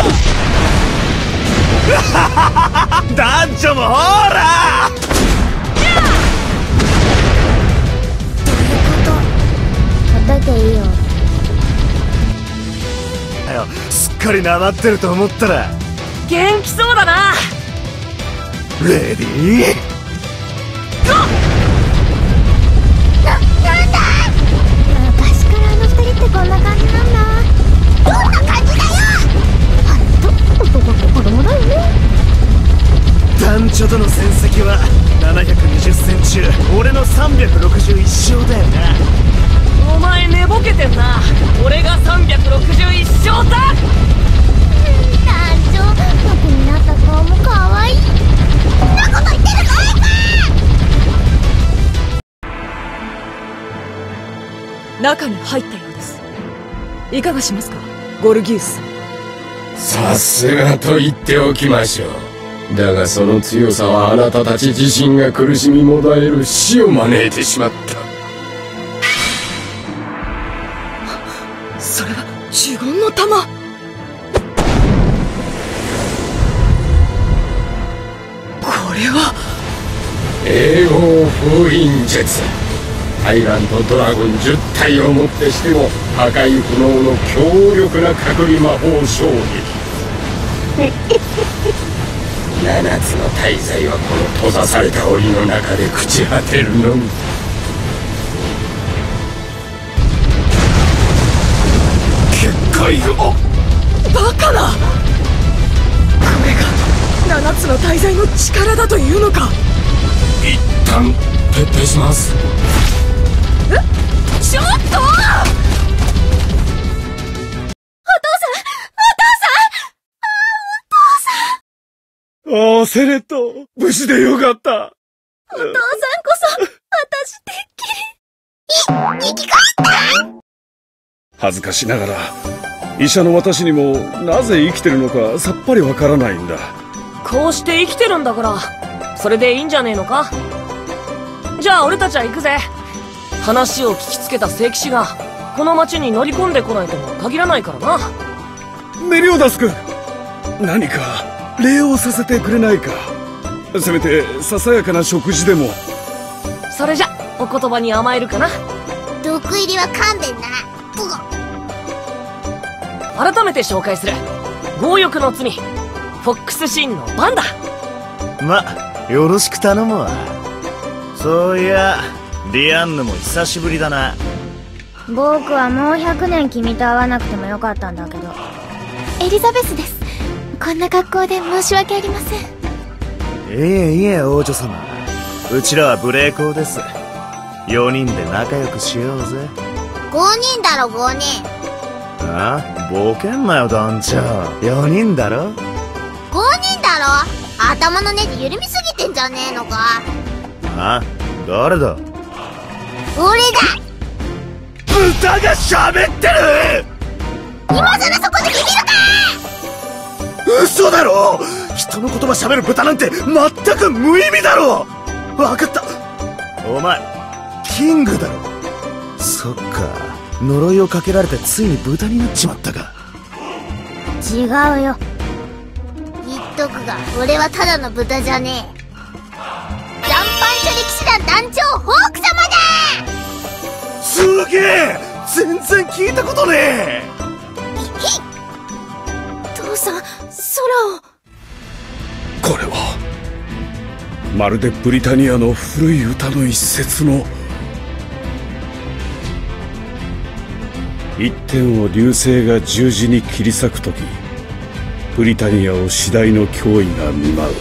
Speaker 6: 団長もほら！
Speaker 12: 叩いていいよ。
Speaker 16: すっかりなまってると思ったら
Speaker 1: 元気そうだな。
Speaker 16: レディー
Speaker 15: な、なんだ！
Speaker 12: 昔からあの二人ってこんな感じなんだ。
Speaker 15: どんな感じだよ！
Speaker 12: あれと男って子供だよね。
Speaker 16: 団長との戦績はななひゃくにじゅっ戦中俺のさんびゃくろくじゅういち勝だよな。
Speaker 1: お前寝ぼけてんな。俺がさんびゃくろくじゅういち勝だ。
Speaker 12: 団長、僕になった顔も可愛い。
Speaker 15: そんなこと言ってる場合か！
Speaker 13: 中に入ったようです。いかがしますか、ゴルギウスさん。
Speaker 3: さすがと言っておきましょう。だがその強さはあなたたち自身が苦しみもだえる死を招いてしまった。
Speaker 13: それは呪言の玉。これは
Speaker 3: 英語封印術。タイラントドラゴンじゅったいをもってしても破壊不能の強力な隔離魔法衝撃。七つの大罪はこの閉ざされた檻の中で朽ち果てるのみ。
Speaker 16: 結界を
Speaker 13: バカな。これが七つの大罪の力だというのか。
Speaker 3: 一旦撤退します。
Speaker 13: え、ちょっと！お父さん！
Speaker 6: ああ、セレット、無事でよかった。
Speaker 12: お父さんこそ、私てっきり。
Speaker 15: い、生き返った！
Speaker 6: 恥ずかしながら、医者の私にもなぜ生きてるのかさっぱりわからないんだ。
Speaker 1: こうして生きてるんだから、それでいいんじゃねえのか？じゃあ俺たちは行くぜ。話を聞きつけた聖騎士が、この町に乗り込んでこないとも限らないからな。
Speaker 6: メリオダス君、何か礼をさせてくれないか。せめてささやかな食事でも。
Speaker 1: それじゃお言葉に甘えるかな。
Speaker 15: 毒入りは勘弁な。
Speaker 1: 改めて紹介する。強欲の罪、フォックスシーンのバンだ。
Speaker 16: ま、よろしく頼むわ。そういやリアンヌも久しぶりだな。
Speaker 12: 僕はもうひゃくねん君と会わなくてもよかったんだけど。
Speaker 4: エリザベスです。こんな格好で申し訳ありません。
Speaker 16: いえいえ王女様、うちらは無礼講です。よにんで仲良くしようぜ。
Speaker 15: ごにんだろごにん。
Speaker 16: ああ、ボケんなよ団長。よにんだろ。
Speaker 15: ごにんだろ。頭のネジ緩みすぎてんじゃねえのか。
Speaker 16: あ、誰だ。
Speaker 15: 俺だ。
Speaker 16: 豚が喋ってる。
Speaker 15: 今さらそこでビビるか。
Speaker 16: 嘘だろ。人の言葉喋る豚なんて全く無意味だろ。分かった。お前キングだろ。そっか、 呪いをかけられてついに豚になっちまったか。
Speaker 15: 違うよ。言っとくが、俺はただの豚じゃねえ。残飯処理騎士団団長ホーク様だ。
Speaker 16: すげえ、全然聞いたことねえ。
Speaker 15: ひっ、
Speaker 13: 父さん、空を。
Speaker 6: これはまるでブリタニアの古い歌の一節の一点を流星が十字に切り裂くとき、ブリタニアを次第の脅威が見舞う。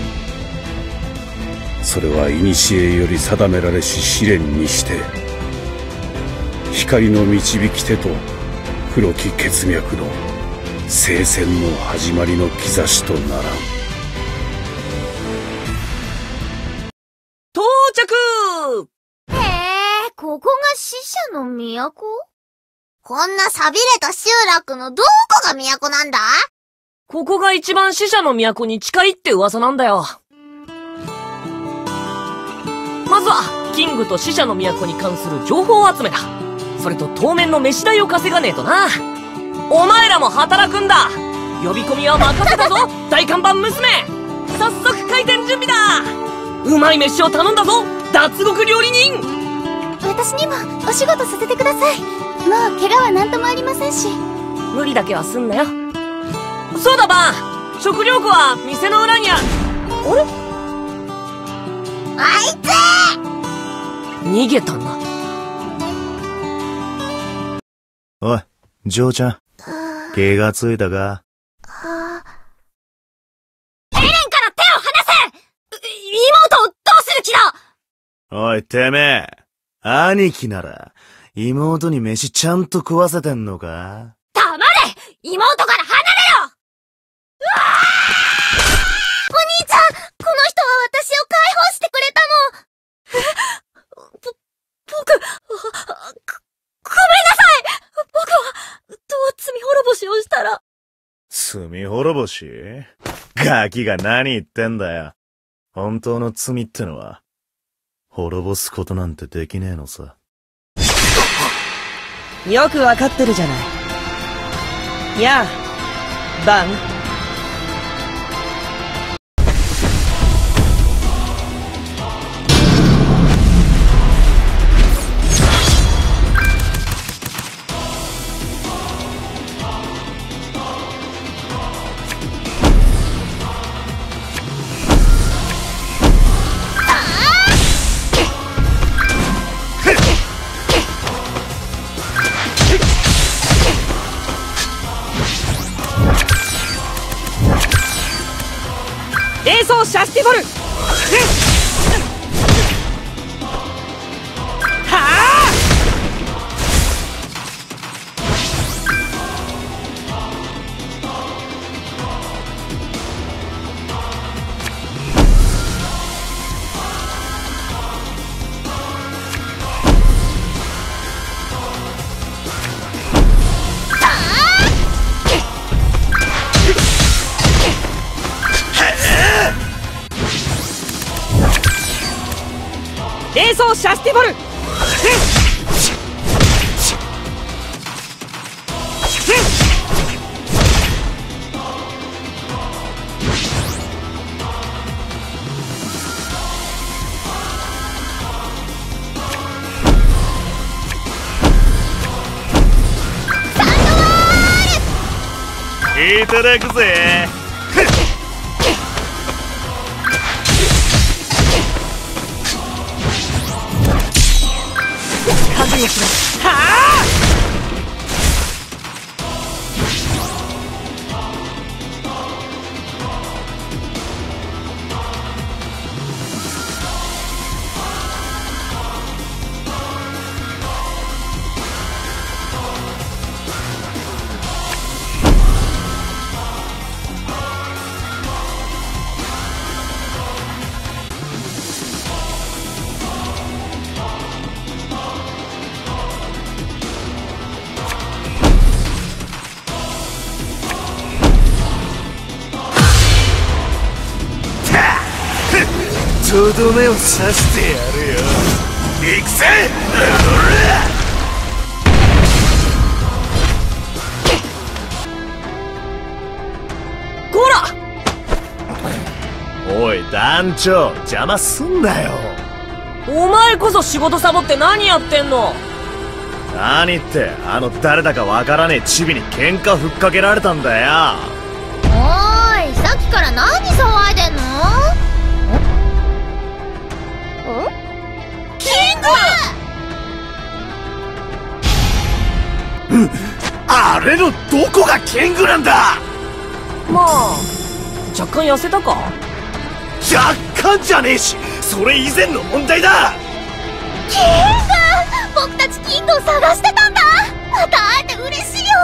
Speaker 6: それは古より定められし試練にして、光の導き手と黒き血脈の聖戦の始まりの兆しとならん。
Speaker 1: 到着。
Speaker 15: へえ、ここが死者の都？こんな寂れた集落のどこが都なんだ？
Speaker 1: ここが一番死者の都に近いって噂なんだよ。まずは、キングと死者の都に関する情報集めだ。それと当面の飯代を稼がねえとな。お前らも働くんだ。呼び込みは任せたぞ大看板娘。早速開店準備だ。うまい飯を頼んだぞ脱獄料理人。
Speaker 4: 私にもお仕事させてください。もう怪我は何ともありませんし。
Speaker 1: 無理だけはすんなよ。そうだバン、食料庫は店の裏にある。あれ、
Speaker 15: あいつ
Speaker 1: 逃げたな。
Speaker 16: おい、ジョーちゃん、気がついたか？
Speaker 8: エレンから手を離せ！妹をどうする気だ！
Speaker 16: おい、てめえ、兄貴なら妹に飯ちゃんと食わせてんのか？
Speaker 8: 黙れ！妹から離れろ！うわあ！
Speaker 15: お兄ちゃん、この人は私を解放してくれたの。
Speaker 8: ぼ、僕、あ、ご、ごめんなさい！僕は、どう罪滅ぼしをしたら。
Speaker 16: 罪滅ぼし？ガキが何言ってんだよ。本当の罪ってのは、滅ぼすことなんてできねえのさ。
Speaker 17: よくわかってるじゃない。やあ、バン。 冷蔵シャスティフォル。はあ！冷蔵シャスティフォル。
Speaker 16: いただくぜ。
Speaker 17: 覚悟しろ。はあ！
Speaker 16: とどめを刺してやるよ。行くぜ！ い団長、邪魔すんなよ。
Speaker 1: お前こそ仕事サボって何やってんの？
Speaker 16: 何って、あの誰だかわからねえチビに喧嘩ふっかけられたんだよ。
Speaker 15: おーい、さっきから何騒いでんの？ん？キング！うん、
Speaker 16: あれのどこがキングなんだ？
Speaker 1: まあ若干痩せたか？
Speaker 16: 若干じゃねえし、それ以前の問題だ。
Speaker 15: キング！僕たちキングを探してたんだ。また会えて嬉しいよ。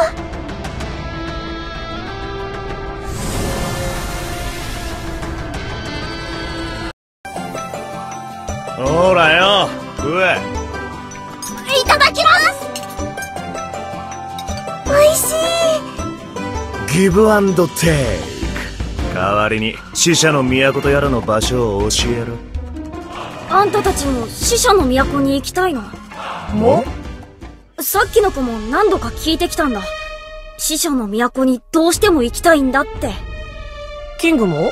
Speaker 16: ほらよ、食え。
Speaker 15: いただきます。おいしい。
Speaker 16: ギブアンドテイク。代わりに死者の都とやらの場所を教えろ。
Speaker 8: あんたたちも死者の都に行きたいの？
Speaker 16: も？
Speaker 8: さっきの子も何度か聞いてきたんだ。死者の都にどうしても行きたいんだって。
Speaker 1: キングも？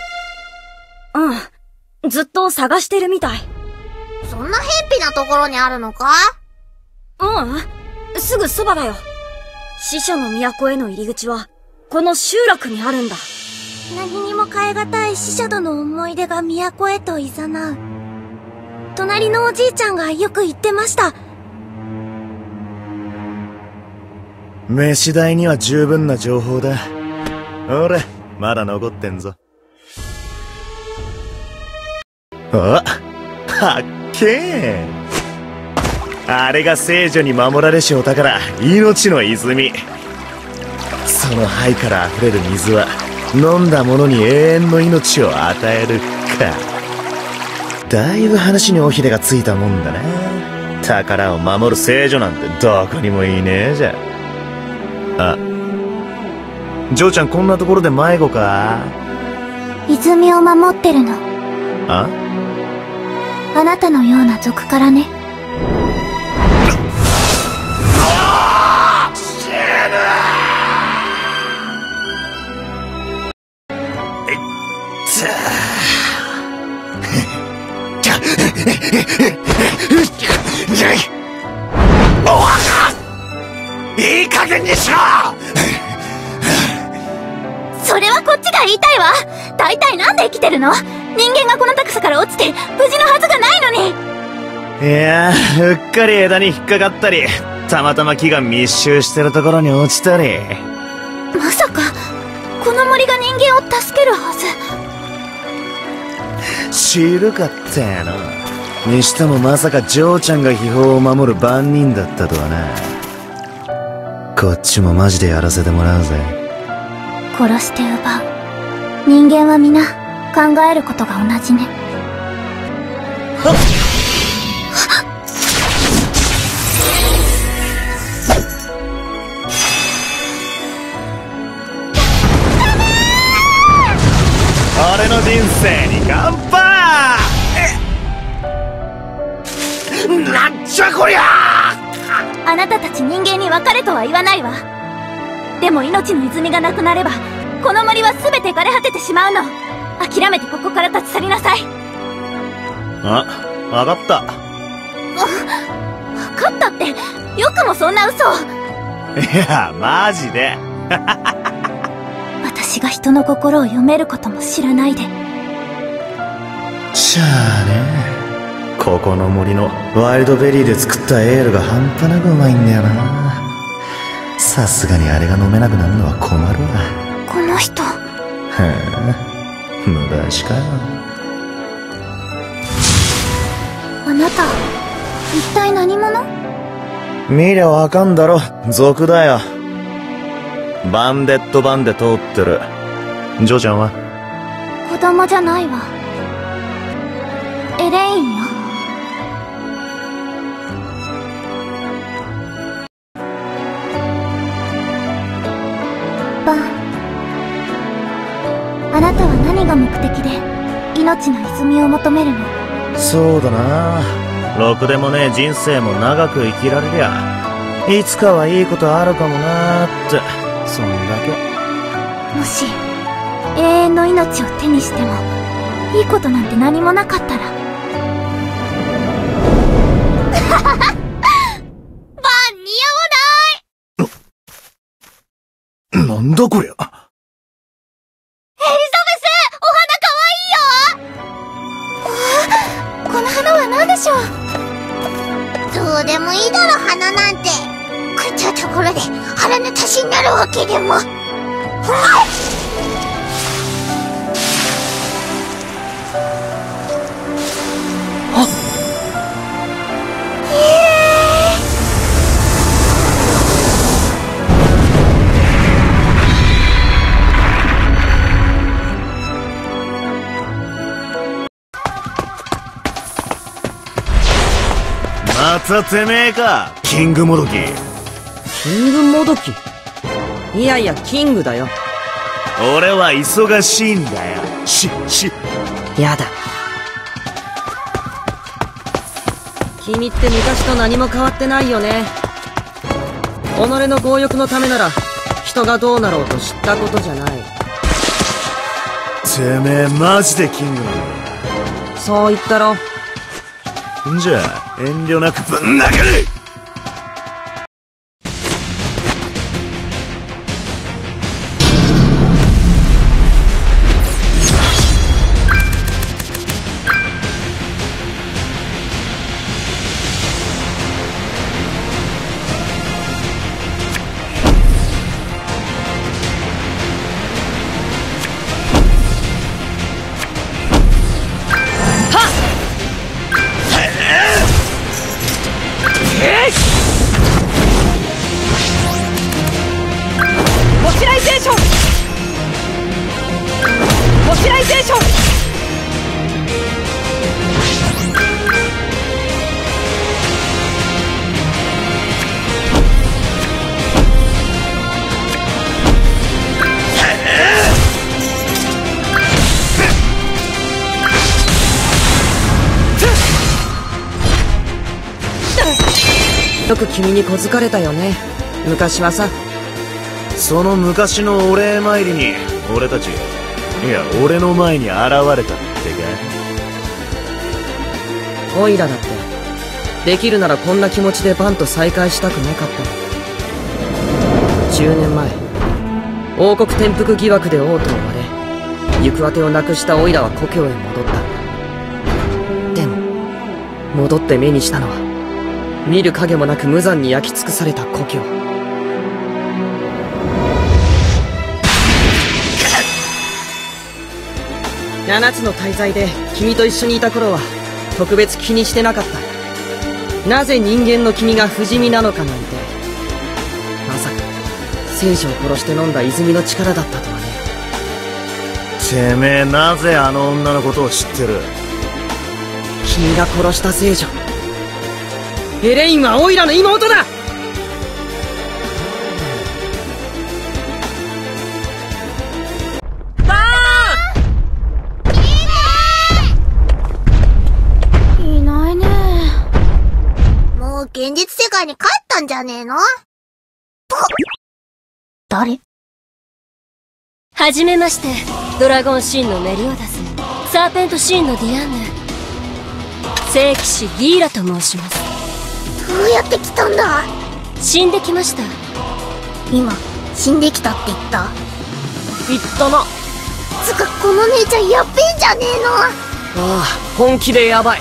Speaker 8: うん。ずっと探してるみたい。
Speaker 15: そんな偏僻なところにあるのか？
Speaker 8: うん。すぐそばだよ。死者の都への入り口は、この集落にあるんだ。
Speaker 14: 何にも変え難い死者との思い出が都へと誘う。隣のおじいちゃんがよく言ってました。
Speaker 16: 飯代には十分な情報だ。ほれ、まだ残ってんぞ。あ、はっけー。あれが聖女に守られしお宝、命の泉。その灰から溢れる水は、飲んだ者に永遠の命を与えるか。だいぶ話に尾ひれがついたもんだな。宝を守る聖女なんてどこにもいねえじゃん。あ、ジョーちゃんこんなところで迷子か？
Speaker 14: 泉を守ってるの。
Speaker 16: あ？
Speaker 14: あなたのような族からね。
Speaker 16: いい加減にしろ！
Speaker 15: それはこっちが言いたいわ。大体なんで生きてるの？人間がこの高さから落ちて無事のはずがないの
Speaker 16: に。いやー、うっかり枝に引っかかったり、たまたま木が密集してるところに落ちたり。
Speaker 15: まさかこの森が人間を助けるは
Speaker 16: ず。知るかってやな。にしてもまさかジョーちゃんが秘宝を守る番人だったとはな。こっちもマジでやらせてもらうぜ。
Speaker 14: 殺して奪う。人間は皆考えることが同じね。
Speaker 16: 俺の人生に乾杯！なんじゃこりゃ！
Speaker 15: あなたたち人間に別れとは言わないわ。でも命の泉がなくなればこの森は全て枯れ果ててしまうの。諦めてここから立ち去りなさい。
Speaker 16: あ、わかった。
Speaker 15: わかったって、よくもそんな嘘を。
Speaker 16: いや、マジで。
Speaker 14: 私が人の心を読めることも知らないで。
Speaker 16: しゃあね。ここの森のワイルドベリーで作ったエールが半端なくうまいんだよな。さすがにあれが飲めなくなるのは困るわ。
Speaker 14: この人。
Speaker 16: へえ、無駄しかよ。
Speaker 14: あなた、一体何者？
Speaker 16: 見りゃわかんだろ、族だよ。バンデット版で通ってる。ジョーちゃんは？
Speaker 14: 子供じゃないわ。エレインよ。バン、あなたは何が目的で命の泉を求めるの？
Speaker 16: そうだな。ろくでもねえ人生も長く生きられりゃいつかはいいことあるかもなーって、そんだけ。
Speaker 14: もし永遠の命を手にしても
Speaker 4: いいことなんて何もなかったら。
Speaker 15: バン似合わない。
Speaker 16: なんだこりゃ。
Speaker 15: エリザベス、お花かわいいよ。
Speaker 4: この花は何でしょう。
Speaker 15: どうでもいいだろ、花なんて。食ったところで腹の足しになるわけでも。
Speaker 1: あっ、
Speaker 16: またてめえか、キングもどき。
Speaker 17: キングもどき？いやいや、キングだよ。
Speaker 16: 俺は忙しいんだよ。し、し。
Speaker 17: やだ。君って昔と何も変わってないよね。己の強欲のためなら人がどうなろうと知ったことじゃない。
Speaker 16: てめえマジでキングなの？
Speaker 17: そう言ったろ。
Speaker 16: んじゃあ遠慮なくぶん殴る。
Speaker 17: よく君に小づかれたよね、昔はさ。
Speaker 16: その昔のお礼参りに俺たち、いや俺の前に現れたってか。
Speaker 17: オイラだってできるならこんな気持ちでバンと再会したくなかった。じゅうねんまえ王国転覆疑惑で王都を割れ、行く当てをなくしたオイラは故郷へ戻った。でも戻って目にしたのは見る影もなく無残に焼き尽くされた故郷。七つの大罪で君と一緒にいた頃は特別気にしてなかった。なぜ人間の君が不死身なのかなんて。まさか聖女を殺して飲んだ泉の力だったとはね。
Speaker 16: てめえなぜあの女のことを知ってる？
Speaker 17: 君が殺した聖女。エレインはオイラの妹だ。
Speaker 15: バーン！いないね。もう現実世界に帰ったんじゃねえの？
Speaker 4: 誰？
Speaker 8: はじめまして、ドラゴンシーンのメリオダス、サーペントシーンのディアンヌ、聖騎士ギーラと申します。
Speaker 15: どうやって来たんだ？
Speaker 8: 死んできました。
Speaker 15: 今、死んできたって言った？
Speaker 1: 言ったな。
Speaker 15: つか、この姉ちゃんやっべえんじゃねえの？
Speaker 1: ああ、本気でやばい。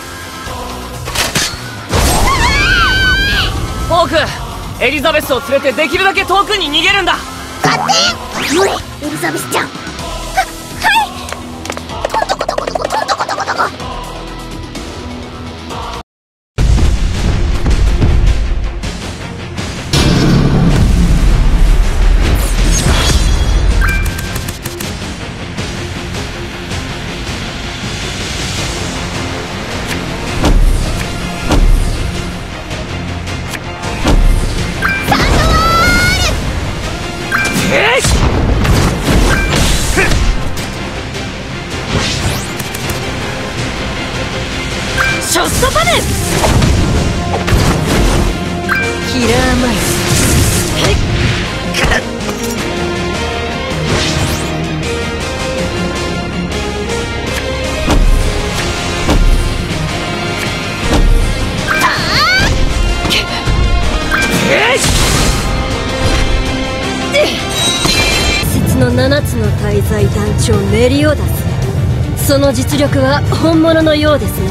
Speaker 1: フォーク、エリザベスを連れてできるだけ遠くに逃げるんだ。
Speaker 15: 勝手！おい、エリザベスちゃん。は、はい！トントコトコトコ、トントコトコトコ。
Speaker 10: の七つの大罪団長メリオダス、その実力は本物のようですね。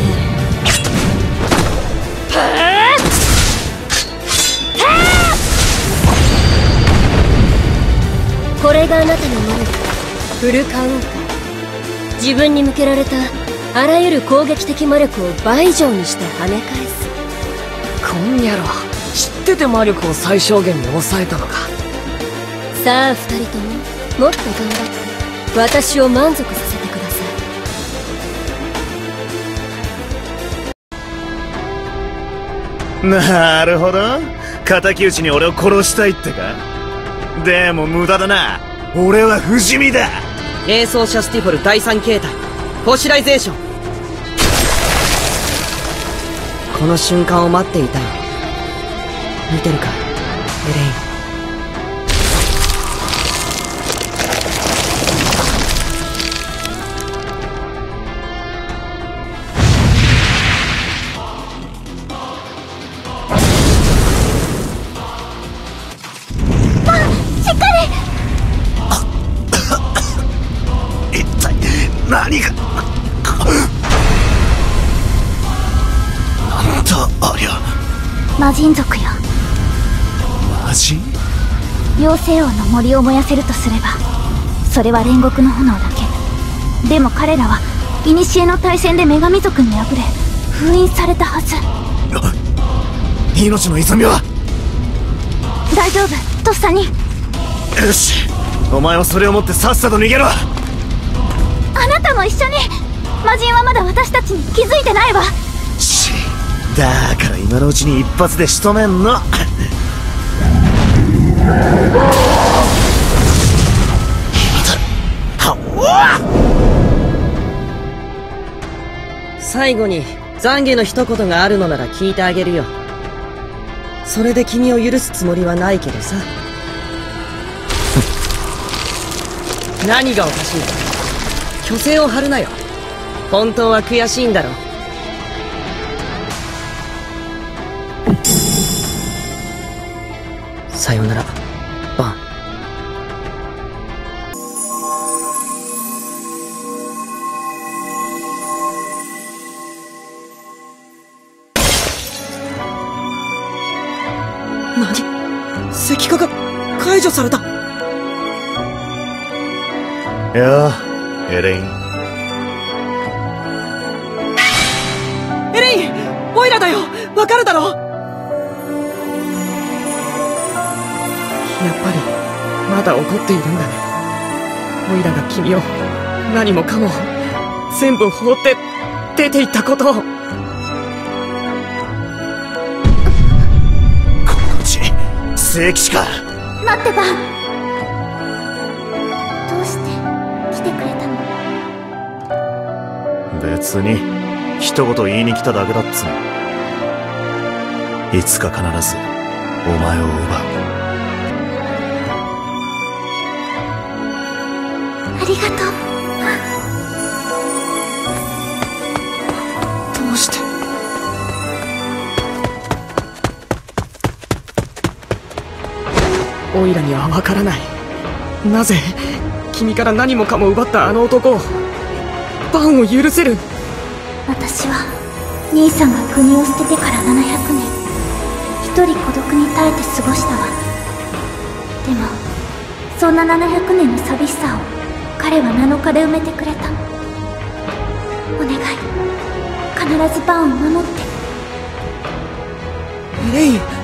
Speaker 10: これがあなたの魔力、フルカウンター。自分に向けられたあらゆる攻撃的魔力を倍以上にして跳ね返す。
Speaker 1: こんにゃろ、知ってて魔力を最小限に抑えたのか。
Speaker 10: さあ二人とももっと頑張って私を満足させてください。
Speaker 16: なるほど、敵討ちに俺を殺したいってか。でも無駄だな、俺は不死身だ。
Speaker 17: 霊装者スティフォルだいさん形態フォシライゼーション。この瞬間を待っていたよ。見てるかエレイン。
Speaker 16: 何がなんだありゃ。
Speaker 4: 魔人族よ。
Speaker 16: 魔人？
Speaker 4: 妖精王の森を燃やせるとすればそれは煉獄の炎だけ。でも彼らは古の大戦で女神族に敗れ封印されたはず。
Speaker 16: 命の泉は
Speaker 4: 大丈夫、とっさに。
Speaker 16: よし、お前はそれを持ってさっさと逃げろ。
Speaker 4: あなたも一緒に。魔人はまだ私たちに気づいてないわ。
Speaker 16: し、だから今のうちに一発で仕留めんの。
Speaker 17: 最後に懺悔の一言があるのなら聞いてあげるよ。それで君を許すつもりはないけどさ。何がおかしい？虚勢を張るなよ。本当は悔しいんだろ。さよならバン。
Speaker 1: 何？石化が解除された。
Speaker 16: ようエレイン。
Speaker 1: エレイン、オイラだよ。わかるだろ。やっぱりまだ怒っているんだね。オイラが君を何もかも全部放って出て行ったことを。こ
Speaker 16: の地聖騎士か。
Speaker 4: 待ってば。どうして来てくれたの？
Speaker 16: 別に一言言いに来ただけだっつうの。いつか必ずお前を奪う。
Speaker 4: ありがとう。
Speaker 1: どうして？オイラにはわからない。なぜ君から何もかも奪ったあの男を、バンを許せる？
Speaker 4: 私は兄さんが国を捨ててからななひゃくねん一人孤独に耐えて過ごしたわ。でもそんなななひゃくねんの寂しさを彼はなのかで埋めてくれた。お願い、必ずバンを守って。
Speaker 1: エレイン、